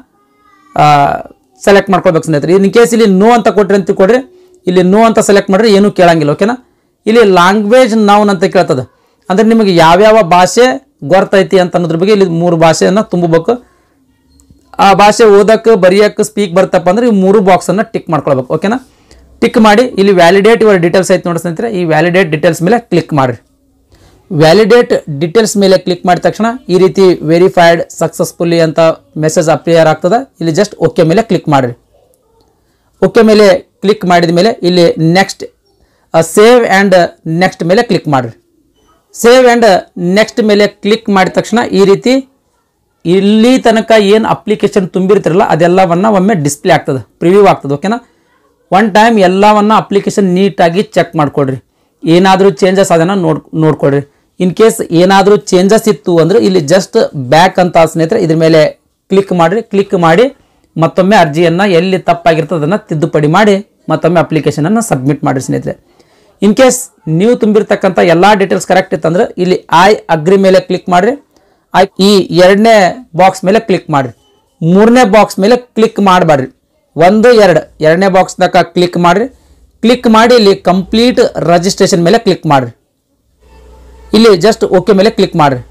ಸೆಲೆಕ್ಟ್ ಮಾಡ್ಕೊಳ್ಬೇಕು ಸ್ನೇಹಿತರೆ. ಇನ್ ಕೇಸ್ ಇಲ್ಲಿ ನೋ ಅಂತ ಕೊಟ್ರಿ ಅಂತ ಕೊಡ್ರಿ. ಇಲ್ಲಿ ನೋ ಅಂತ ಸೆಲೆಕ್ಟ್ ಮಾಡ್ರಿ, ಏನೂ ಕೇಳಂಗಿಲ್ಲ, ಓಕೆನಾ. ಇಲ್ಲಿ ಲ್ಯಾಂಗ್ವೇಜ್ ನೌನ್ ಅಂತ ಕೇಳ್ತದೆ. ಅಂದ್ರೆ ನಿಮಗೆ ಯಾವ್ಯಾವ ಭಾಷೆ ಗೊತ್ತೈತಿ ಅಂತ ಅನ್ನೋದ್ರ ಬಗ್ಗೆ ಇಲ್ಲಿ 3 ಭಾಷೆಯನ್ನು ತುಂಬಬೇಕು. ಆ ಭಾಷೆ ಓದಕ್ಕೆ ಬರೆಯೋಕ್ಕೆ ಸ್ಪೀಕ್ ಬರ್ತಪ್ಪ ಅಂದ್ರೆ ಈ 3 ಬಾಕ್ಸನ್ನು ಟಿಕ್ ಮಾಡ್ಕೊಳ್ಬೇಕು, ಓಕೆನಾ. ಟಿಕ್ ಮಾಡಿ ಇಲ್ಲಿ ವ್ಯಾಲಿಡೇಟ್ ಯುವರ್ ಡೀಟೇಲ್ಸ್ ಐತೆ ನೋಡಿ ಸ್ನೇಹಿತರೆ. ಈ ವ್ಯಾಲಿಡೇಟ್ ಡೀಟೇಲ್ಸ್ ಮೇಲೆ ಕ್ಲಿಕ್ ಮಾಡಿರಿ. ವ್ಯಾಲಿಡೇಟ್ ಡೀಟೇಲ್ಸ್ ಮೇಲೆ ಕ್ಲಿಕ್ ಮಾಡಿದ ತಕ್ಷಣ ಈ ರೀತಿ ವೆರಿಫೈಡ್ ಸಕ್ಸಸ್ಫುಲಿ ಅಂತ ಮೆಸೇಜ್ ಅಪಿಯರ್ ಆಗ್ತದೆ. ಇಲ್ಲಿ ಜಸ್ಟ್ ಓಕೆ ಮೇಲೆ ಕ್ಲಿಕ್ ಮಾಡಿರಿ. ಓಕೆ ಮೇಲೆ ಕ್ಲಿಕ್ ಮಾಡಿದ ಮೇಲೆ ಇಲ್ಲಿ ನೆಕ್ಸ್ಟ್ ಸೇವ್ ಆ್ಯಂಡ್ ನೆಕ್ಸ್ಟ್ ಮೇಲೆ ಕ್ಲಿಕ್ ಮಾಡಿರಿ. ಸೇವ್ ಆ್ಯಂಡ್ ನೆಕ್ಸ್ಟ್ ಮೇಲೆ ಕ್ಲಿಕ್ ಮಾಡಿದ ತಕ್ಷಣ ಈ ರೀತಿ ಇಲ್ಲಿ ತನಕ ಏನು ಅಪ್ಲಿಕೇಶನ್ ತುಂಬಿರ್ತಿರಲ್ಲ ಅದೆಲ್ಲವನ್ನ ಒಮ್ಮೆ ಡಿಸ್ಪ್ಲೇ ಆಗ್ತದೆ, ಪ್ರಿವ್ಯೂ ಆಗ್ತದೆ, ಓಕೆನಾ. ಒನ್ ಟೈಮ್ ಎಲ್ಲವನ್ನ ಅಪ್ಲಿಕೇಶನ್ ನೀಟಾಗಿ ಚೆಕ್ ಮಾಡಿಕೊಡ್ರಿ. ಏನಾದರೂ ಚೇಂಜಸ್ ಅದನ್ನು ನೋಡ್ಕೊಡ್ರಿ. ಇನ್ ಕೇಸ್ ಏನಾದರೂ ಚೇಂಜಸ್ ಇತ್ತು ಅಂದರೆ ಇಲ್ಲಿ ಜಸ್ಟ್ ಬ್ಯಾಕ್ ಅಂತ ಸ್ನೇಹಿತರೆ ಇದ್ರ ಮೇಲೆ ಕ್ಲಿಕ್ ಮಾಡಿರಿ. ಕ್ಲಿಕ್ ಮಾಡಿ ಮತ್ತೊಮ್ಮೆ ಅರ್ಜಿಯನ್ನು ಎಲ್ಲಿ ತಪ್ಪಾಗಿರ್ತದೆ ಅದನ್ನು ತಿದ್ದುಪಡಿ ಮಾಡಿ ಮತ್ತೊಮ್ಮೆ ಅಪ್ಲಿಕೇಶನನ್ನು ಸಬ್ಮಿಟ್ ಮಾಡಿರಿ ಸ್ನೇಹಿತರೆ. ಇನ್ ಕೇಸ್ ನೀವು ತುಂಬಿರ್ತಕ್ಕಂಥ ಎಲ್ಲ ಡೀಟೇಲ್ಸ್ ಕರೆಕ್ಟ್ ಇತ್ತಂದ್ರೆ ಇಲ್ಲಿ ಐ ಅಗ್ರಿ ಮೇಲೆ ಕ್ಲಿಕ್ ಮಾಡಿರಿ. ಈ 2ನೇ ಬಾಕ್ಸ್ ಮೇಲೆ ಕ್ಲಿಕ್ ಮಾಡಿರಿ. 3ನೇ ಬಾಕ್ಸ್ ಮೇಲೆ ಕ್ಲಿಕ್ ಮಾಡಬೇಡ್ರಿ. 1, 2 2ನೇ ಬಾಕ್ಸ್ ತನಕ ಕ್ಲಿಕ್ ಮಾಡಿರಿ. ಕ್ಲಿಕ್ ಮಾಡಿ ಇಲ್ಲಿ ಕಂಪ್ಲೀಟ್ ರಿಜಿಸ್ಟ್ರೇಷನ್ ಮೇಲೆ ಕ್ಲಿಕ್ ಮಾಡಿರಿ. ಇಲ್ಲಿ ಜಸ್ಟ್ ಓಕೆ ಮೇಲೆ ಕ್ಲಿಕ್ ಮಾಡಿರಿ.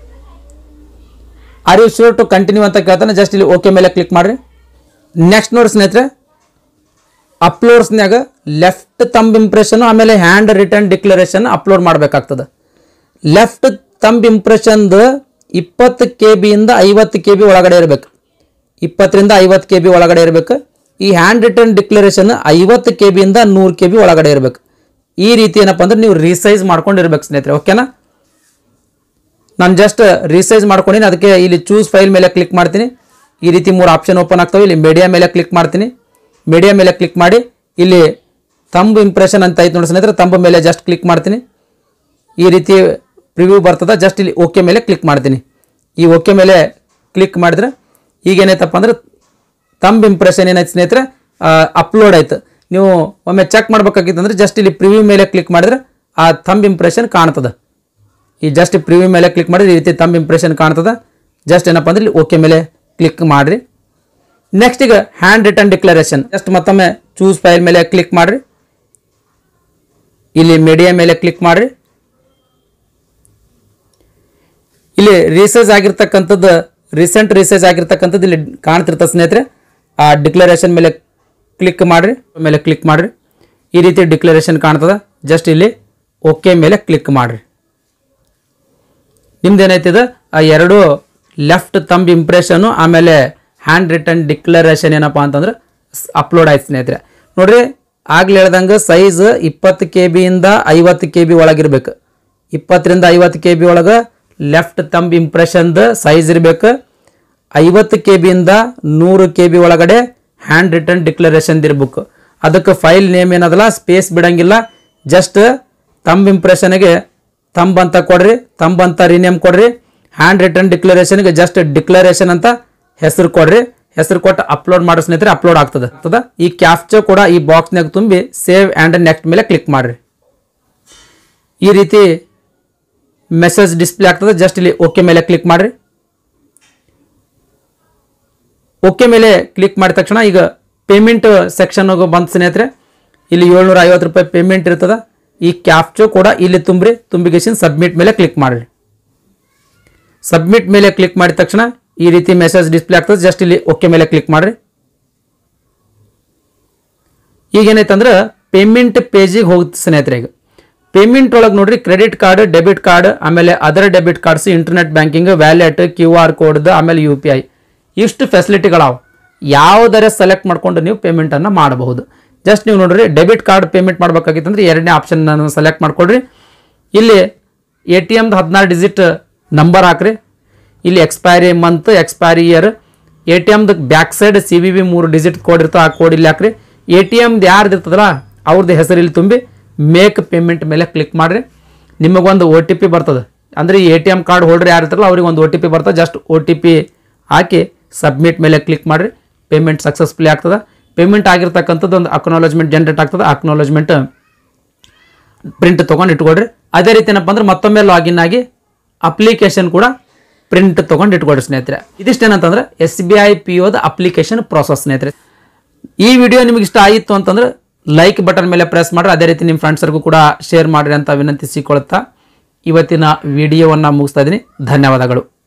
Are you sure to continue ಅಂತ ಕೇಳ್ತಾನೆ. ಜಸ್ಟ್ ಇಲ್ಲಿ ಓಕೆ ಮೇಲೆ ಕ್ಲಿಕ್ ಮಾಡಿರಿ. ನೆಕ್ಸ್ಟ್ ನೋಡಿ ಸ್ನೇಹಿತರೆ ಅಪ್ಲೋಡ್ಸ್ನಾಗ ಲೆಫ್ಟ್ ತಂಬ್ ಇಂಪ್ರೆಷನ್ ಆಮೇಲೆ ಹ್ಯಾಂಡ್ ರಿಟರ್ನ್ ಡಿಕ್ಲರೇಷನ್ ಅಪ್ಲೋಡ್ ಮಾಡಬೇಕಾಗ್ತದೆ. ಲೆಫ್ಟ್ ತಂಬ್ ಇಂಪ್ರೆಷನ್ದು 20 KB ಇಂದ 50 KB ಒಳಗಡೆ ಇರಬೇಕು. 20 ರಿಂದ 50 KB ಒಳಗಡೆ ಇರಬೇಕು. ಈ ಹ್ಯಾಂಡ್ ರಿಟರ್ನ್ ಡಿಕ್ಲರೇಷನ್ 50 KB ಇಂದ 100 KB ಒಳಗಡೆ ಇರಬೇಕು. ಈ ರೀತಿ ಏನಪ್ಪ ಅಂದ್ರೆ ನೀವು ರೀಸೈಜ್ ಮಾಡ್ಕೊಂಡಿರ್ಬೇಕು ಸ್ನೇಹಿತರೆ. ಓಕೆನಾ, ನಾನು ಜಸ್ಟ್ ರೀಸೈಜ್ ಮಾಡ್ಕೊಂಡಿನಿ. ಅದಕ್ಕೆ ಇಲ್ಲಿ ಚೂಸ್ ಫೈಲ್ ಮೇಲೆ ಕ್ಲಿಕ್ ಮಾಡ್ತೀನಿ. ಈ ರೀತಿ 3 ಆಪ್ಷನ್ ಓಪನ್ ಆಗ್ತವೆ. ಇಲ್ಲಿ ಮೀಡಿಯಾ ಮೇಲೆ ಕ್ಲಿಕ್ ಮಾಡ್ತೀನಿ. ಮೀಡಿಯಾ ಮೇಲೆ ಕ್ಲಿಕ್ ಮಾಡಿ ಇಲ್ಲಿ ತಂಬ್ ಇಂಪ್ರೆಷನ್ ಅಂತ ಐತೆ ನೋಡಿ ಸ್ನೇಹಿತರೆ, ತಂಬ್ ಮೇಲೆ ಜಸ್ಟ್ ಕ್ಲಿಕ್ ಮಾಡ್ತೀನಿ. ಈ ರೀತಿ ಪ್ರಿವ್ಯೂ ಬರ್ತದೆ. ಜಸ್ಟ್ ಇಲ್ಲಿ ಓಕೆ ಮೇಲೆ ಕ್ಲಿಕ್ ಮಾಡ್ತೀನಿ. ಈ ಓಕೆ ಮೇಲೆ ಕ್ಲಿಕ್ ಮಾಡಿದ್ರೆ ಈಗೇನೈತಪ್ಪ ಅಂದ್ರೆ ತಂಬ್ ಇಂಪ್ರೆಷನ್ ಏನಾಯ್ತು ಸ್ನೇಹಿತರೆ, ಅಪ್ಲೋಡ್ ಆಯ್ತು. ನೀವು ಒಮ್ಮೆ ಚೆಕ್ ಮಾಡ್ಬೇಕಾಗಿತ್ತು ಅಂದ್ರೆ ಜಸ್ಟ್ ಇಲ್ಲಿ ಪ್ರಿವ್ಯೂ ಮೇಲೆ ಕ್ಲಿಕ್ ಮಾಡಿದ್ರೆ ಆ ತಂಬ್ ಇಂಪ್ರೆಷನ್ ಕಾಣ್ತದೆ. ಈ ಜಸ್ಟ್ ಪ್ರಿವ್ಯೂ ಮೇಲೆ ಕ್ಲಿಕ್ ಮಾಡಿದ್ರೆ ಈ ರೀತಿ ತಂಬ್ ಇಂಪ್ರೆಷನ್ ಕಾಣ್ತದೆ. ಜಸ್ಟ್ ಏನಪ್ಪ ಅಂದ್ರೆ ಇಲ್ಲಿ ಓಕೆ ಮೇಲೆ ಕ್ಲಿಕ್ ಮಾಡಿರಿ. ನೆಕ್ಸ್ಟ್ ಈಗ ಹ್ಯಾಂಡ್ ರಿಟರ್ನ್ ಡಿಕ್ಲರೇಷನ್ ಜಸ್ಟ್ ಮತ್ತೊಮ್ಮೆ ಚೂಸ್ ಫೈಲ್ ಮೇಲೆ ಕ್ಲಿಕ್ ಮಾಡಿರಿ. ಇಲ್ಲಿ ಮೀಡಿಯಾ ಮೇಲೆ ಕ್ಲಿಕ್ ಮಾಡಿರಿ. ಇಲ್ಲಿ ರೀಸೈಜ್ ಆಗಿರ್ತಕ್ಕಂಥದ್ದು ರೀಸೆಂಟ್ ರೀಸೈಜ್ ಆಗಿರ್ತಕ್ಕಂಥದ್ದು ಇಲ್ಲಿ ಕಾಣ್ತಿರ್ತದೆ ಸ್ನೇಹಿತರೆ. ಆ ಡಿಕ್ಲರೇಷನ್ ಮೇಲೆ ಕ್ಲಿಕ್ ಮಾಡಿರಿ. ಮೇಲೆ ಕ್ಲಿಕ್ ಮಾಡಿರಿ. ಈ ರೀತಿ ಡಿಕ್ಲರೇಷನ್ ಕಾಣ್ತದೆ. ಜಸ್ಟ್ ಇಲ್ಲಿ ಓಕೆ ಮೇಲೆ ಕ್ಲಿಕ್ ಮಾಡಿರಿ. ನಿಮ್ದು ಏನೈತಿದೆ ಆ ಎರಡು ಲೆಫ್ಟ್ ತಂಬ್ ಇಂಪ್ರೆಷನು ಆಮೇಲೆ ಹ್ಯಾಂಡ್ ರಿಟರ್ನ್ ಡಿಕ್ಲರೇಷನ್ ಏನಪ್ಪ ಅಂತಂದ್ರೆ ಅಪ್ಲೋಡ್ ಆಯ್ತು ಸ್ನೇಹಿತರೆ. ನೋಡ್ರಿ, ಆಗ್ಲೇ ಹೇಳ್ದಂಗೆ ಸೈಜ್ 20 KB ಇಂದ 50 KB ಒಳಗಿರ್ಬೇಕು. 20 ರಿಂದ 50 KB ಒಳಗೆ ಲೆಫ್ಟ್ ತಂಬ್ ಇಂಪ್ರೆಷನ್ದು ಸೈಜ್ ಇರಬೇಕು. 50 KB ಇಂದ 100 KB ಒಳಗಡೆ ಹ್ಯಾಂಡ್ ರಿಟರ್ನ್ ಡಿಕ್ಲರೇಷನ್ ಇರ್ಬೇಕು. ಅದಕ್ಕೆ ಫೈಲ್ ನೇಮ್ ಏನದಲ್ಲ ಸ್ಪೇಸ್ ಬಿಡಂಗಿಲ್ಲ. ಜಸ್ಟ್ ತಂಬ್ ಇಂಪ್ರೆಷನ್ಗೆ ತಂಬ್ ಅಂತ ಕೊಡ್ರಿ, ತಂಬ್ ಅಂತ ರಿನೇಮ್ ಕೊಡ್ರಿ. ಹ್ಯಾಂಡ್ ರಿಟರ್ನ್ ಡಿಕ್ಲರೇಷನ್ಗೆ ಜಸ್ಟ್ ಡಿಕ್ಲರೇಷನ್ ಅಂತ ಹೆಸರು ಕೊಡ್ರಿ. ಹೆಸರು ಕೊಟ್ಟು ಅಪ್ಲೋಡ್ ಮಾಡೋ ಸ್ನೇಹಿತರೆ ಅಪ್ಲೋಡ್ ಆಗ್ತದೆ. ಈ ಕ್ಯಾಪ್ಚರ್ ಕೂಡ ಈ ಬಾಕ್ಸ್ನಾಗ ತುಂಬಿ ಸೇವ್ ಆ್ಯಂಡ್ ನೆಕ್ಸ್ಟ್ ಮೇಲೆ ಕ್ಲಿಕ್ ಮಾಡ್ರಿ. ಈ ರೀತಿ ಮೆಸೇಜ್ ಡಿಸ್ಪ್ಲೇ ಆಗ್ತದೆ. ಜಸ್ಟ್ ಇಲ್ಲಿ ಓಕೆ ಮೇಲೆ ಕ್ಲಿಕ್ ಮಾಡ್ರಿ. ಓಕೆ ಮೇಲೆ ಕ್ಲಿಕ್ ಮಾಡಿದ ತಕ್ಷಣ ಈಗ ಪೇಮೆಂಟ್ ಸೆಕ್ಷನ್ ಬಂತು ಸ್ನೇಹಿತರೆ. ಇಲ್ಲಿ 750 ರೂಪಾಯಿ ಪೇಮೆಂಟ್ ಇರ್ತದೆ. ಈ ಕ್ಯಾಪ್ಚರ್ ಕೂಡ ಇಲ್ಲಿ ತುಂಬ್ರಿ. ತುಂಬಿಗೇಶನ್ ಸಬ್ಮಿಟ್ ಮೇಲೆ ಕ್ಲಿಕ್ ಮಾಡ್ರಿ. ಸಬ್ಮಿಟ್ ಮೇಲೆ ಕ್ಲಿಕ್ ಮಾಡಿದ ತಕ್ಷಣ ಈ ರೀತಿ ಮೆಸೇಜ್ ಡಿಸ್ಪ್ಲೇ ಆಗ್ತದೆ. ಜಸ್ಟ್ ಇಲ್ಲಿ ಓಕೆ ಮೇಲೆ ಕ್ಲಿಕ್ ಮಾಡ್ರಿ. ಈಗೇನೈತಂದ್ರೆ ಪೇಮೆಂಟ್ ಪೇಜಿಗೆ ಹೋಗುತ್ತೆ ಸ್ನೇಹಿತರೆ. ಈಗ ಪೇಮೆಂಟ್ ಒಳಗೆ ನೋಡ್ರಿ ಕ್ರೆಡಿಟ್ ಕಾರ್ಡ್, ಡೆಬಿಟ್ ಕಾರ್ಡ್, ಆಮೇಲೆ other debit cards, internet banking, wallet, QR code, ಆಮೇಲೆ UPI ಇಷ್ಟು ಫೆಸಿಲಿಟಿಗಳಾವ. ಯಾವುದರ ಸೆಲೆಕ್ಟ್ ಮಾಡ್ಕೊಂಡು ನೀವು ಪೇಮೆಂಟನ್ನು ಮಾಡಬಹುದು. ಜಸ್ಟ್ ನೀವು ನೋಡ್ರಿ ಡೆಬಿಟ್ ಕಾರ್ಡ್ ಪೇಮೆಂಟ್ ಮಾಡಬೇಕಾಗಿತ್ತಂದ್ರೆ ಎರಡನೇ ಆಪ್ಷನ್ ಸೆಲೆಕ್ಟ್ ಮಾಡ್ಕೊಳ್ರಿ. ಇಲ್ಲಿ ATMದು 16 ಡಿಜಿಟ್ ನಂಬರ್ ಹಾಕ್ರಿ. ಇಲ್ಲಿ ಎಕ್ಸ್ಪೈರಿ ಮಂತ್, ಎಕ್ಸ್ಪೈರಿ ಇಯರ್, ATMದು back side CVV 3 digit code ಇರ್ತದೆ. ಆ ಕೋಡ್ ಇಲ್ಲಿ ಹಾಕ್ರಿ. ATMದು ಯಾರ್ದು ಇರ್ತದಲ್ಲ ಅವ್ರದ್ದು ಹೆಸರು ಇಲ್ಲಿ ತುಂಬಿ ಮೇಕ್ ಪೇಮೆಂಟ್ ಮೇಲೆ ಕ್ಲಿಕ್ ಮಾಡಿರಿ. ನಿಮಗೊಂದು OTP ಬರ್ತದೆ. ಅಂದರೆ ಈ ATM ಕಾರ್ಡ್ ಹೋಲ್ಡರ್ ಯಾರು ಇರ್ತಾರಲ್ಲ ಅವ್ರಿಗೆ ಒಂದು OTP ಬರ್ತದೆ. ಜಸ್ಟ್ OTP ಹಾಕಿ ಸಬ್ಮಿಟ್ ಮೇಲೆ ಕ್ಲಿಕ್ ಮಾಡಿರಿ. ಪೇಮೆಂಟ್ ಸಕ್ಸಸ್ಫುಲಿ ಆಗ್ತದೆ. ಪೇಮೆಂಟ್ ಆಗಿರ್ತಕ್ಕಂಥದ್ದು ಒಂದು ಅಕ್ನಾಲಜ್ಮೆಂಟ್ ಜನರೇಟ್ ಆಗ್ತದೆ. ಅಕ್ನಾಲಜ್ಮೆಂಟ್ ಪ್ರಿಂಟ್ ತೊಗೊಂಡು ಇಟ್ಕೊಳ್ರಿ. ಅದೇ ರೀತಿ ಏನಪ್ಪ ಅಂದ್ರೆ ಮತ್ತೊಮ್ಮೆ ಲಾಗಿನ್ ಆಗಿ ಅಪ್ಲಿಕೇಶನ್ ಕೂಡ ಪ್ರಿಂಟ್ ತೊಗೊಂಡು ಇಟ್ಕೊಳ್ರಿ ಸ್ನೇಹಿತರೆ. ಇದಿಷ್ಟೇನಂತಂದ್ರೆ SBI POದ ಅಪ್ಲಿಕೇಶನ್ ಪ್ರಾಸೆಸ್ ಸ್ನೇಹಿತರೆ. ಈ ವಿಡಿಯೋ ನಿಮಗೆ ಇಷ್ಟ ಆಯಿತು ಅಂತಂದ್ರೆ ಲೈಕ್ ಬಟನ್ ಮೇಲೆ ಪ್ರೆಸ್ ಮಾಡ್ರಿ. ಅದೇ ರೀತಿ ನಿಮ್ಮ ಫ್ರೆಂಡ್ಸ್ರಿಗೂ ಕೂಡ ಶೇರ್ ಮಾಡಿರಿ ಅಂತ ವಿನಂತಿಸಿಕೊಳ್ತಾ ಇವತ್ತಿನ ವಿಡಿಯೋವನ್ನು ಮುಗಿಸ್ತಾ ಇದ್ದೀನಿ. ಧನ್ಯವಾದಗಳು.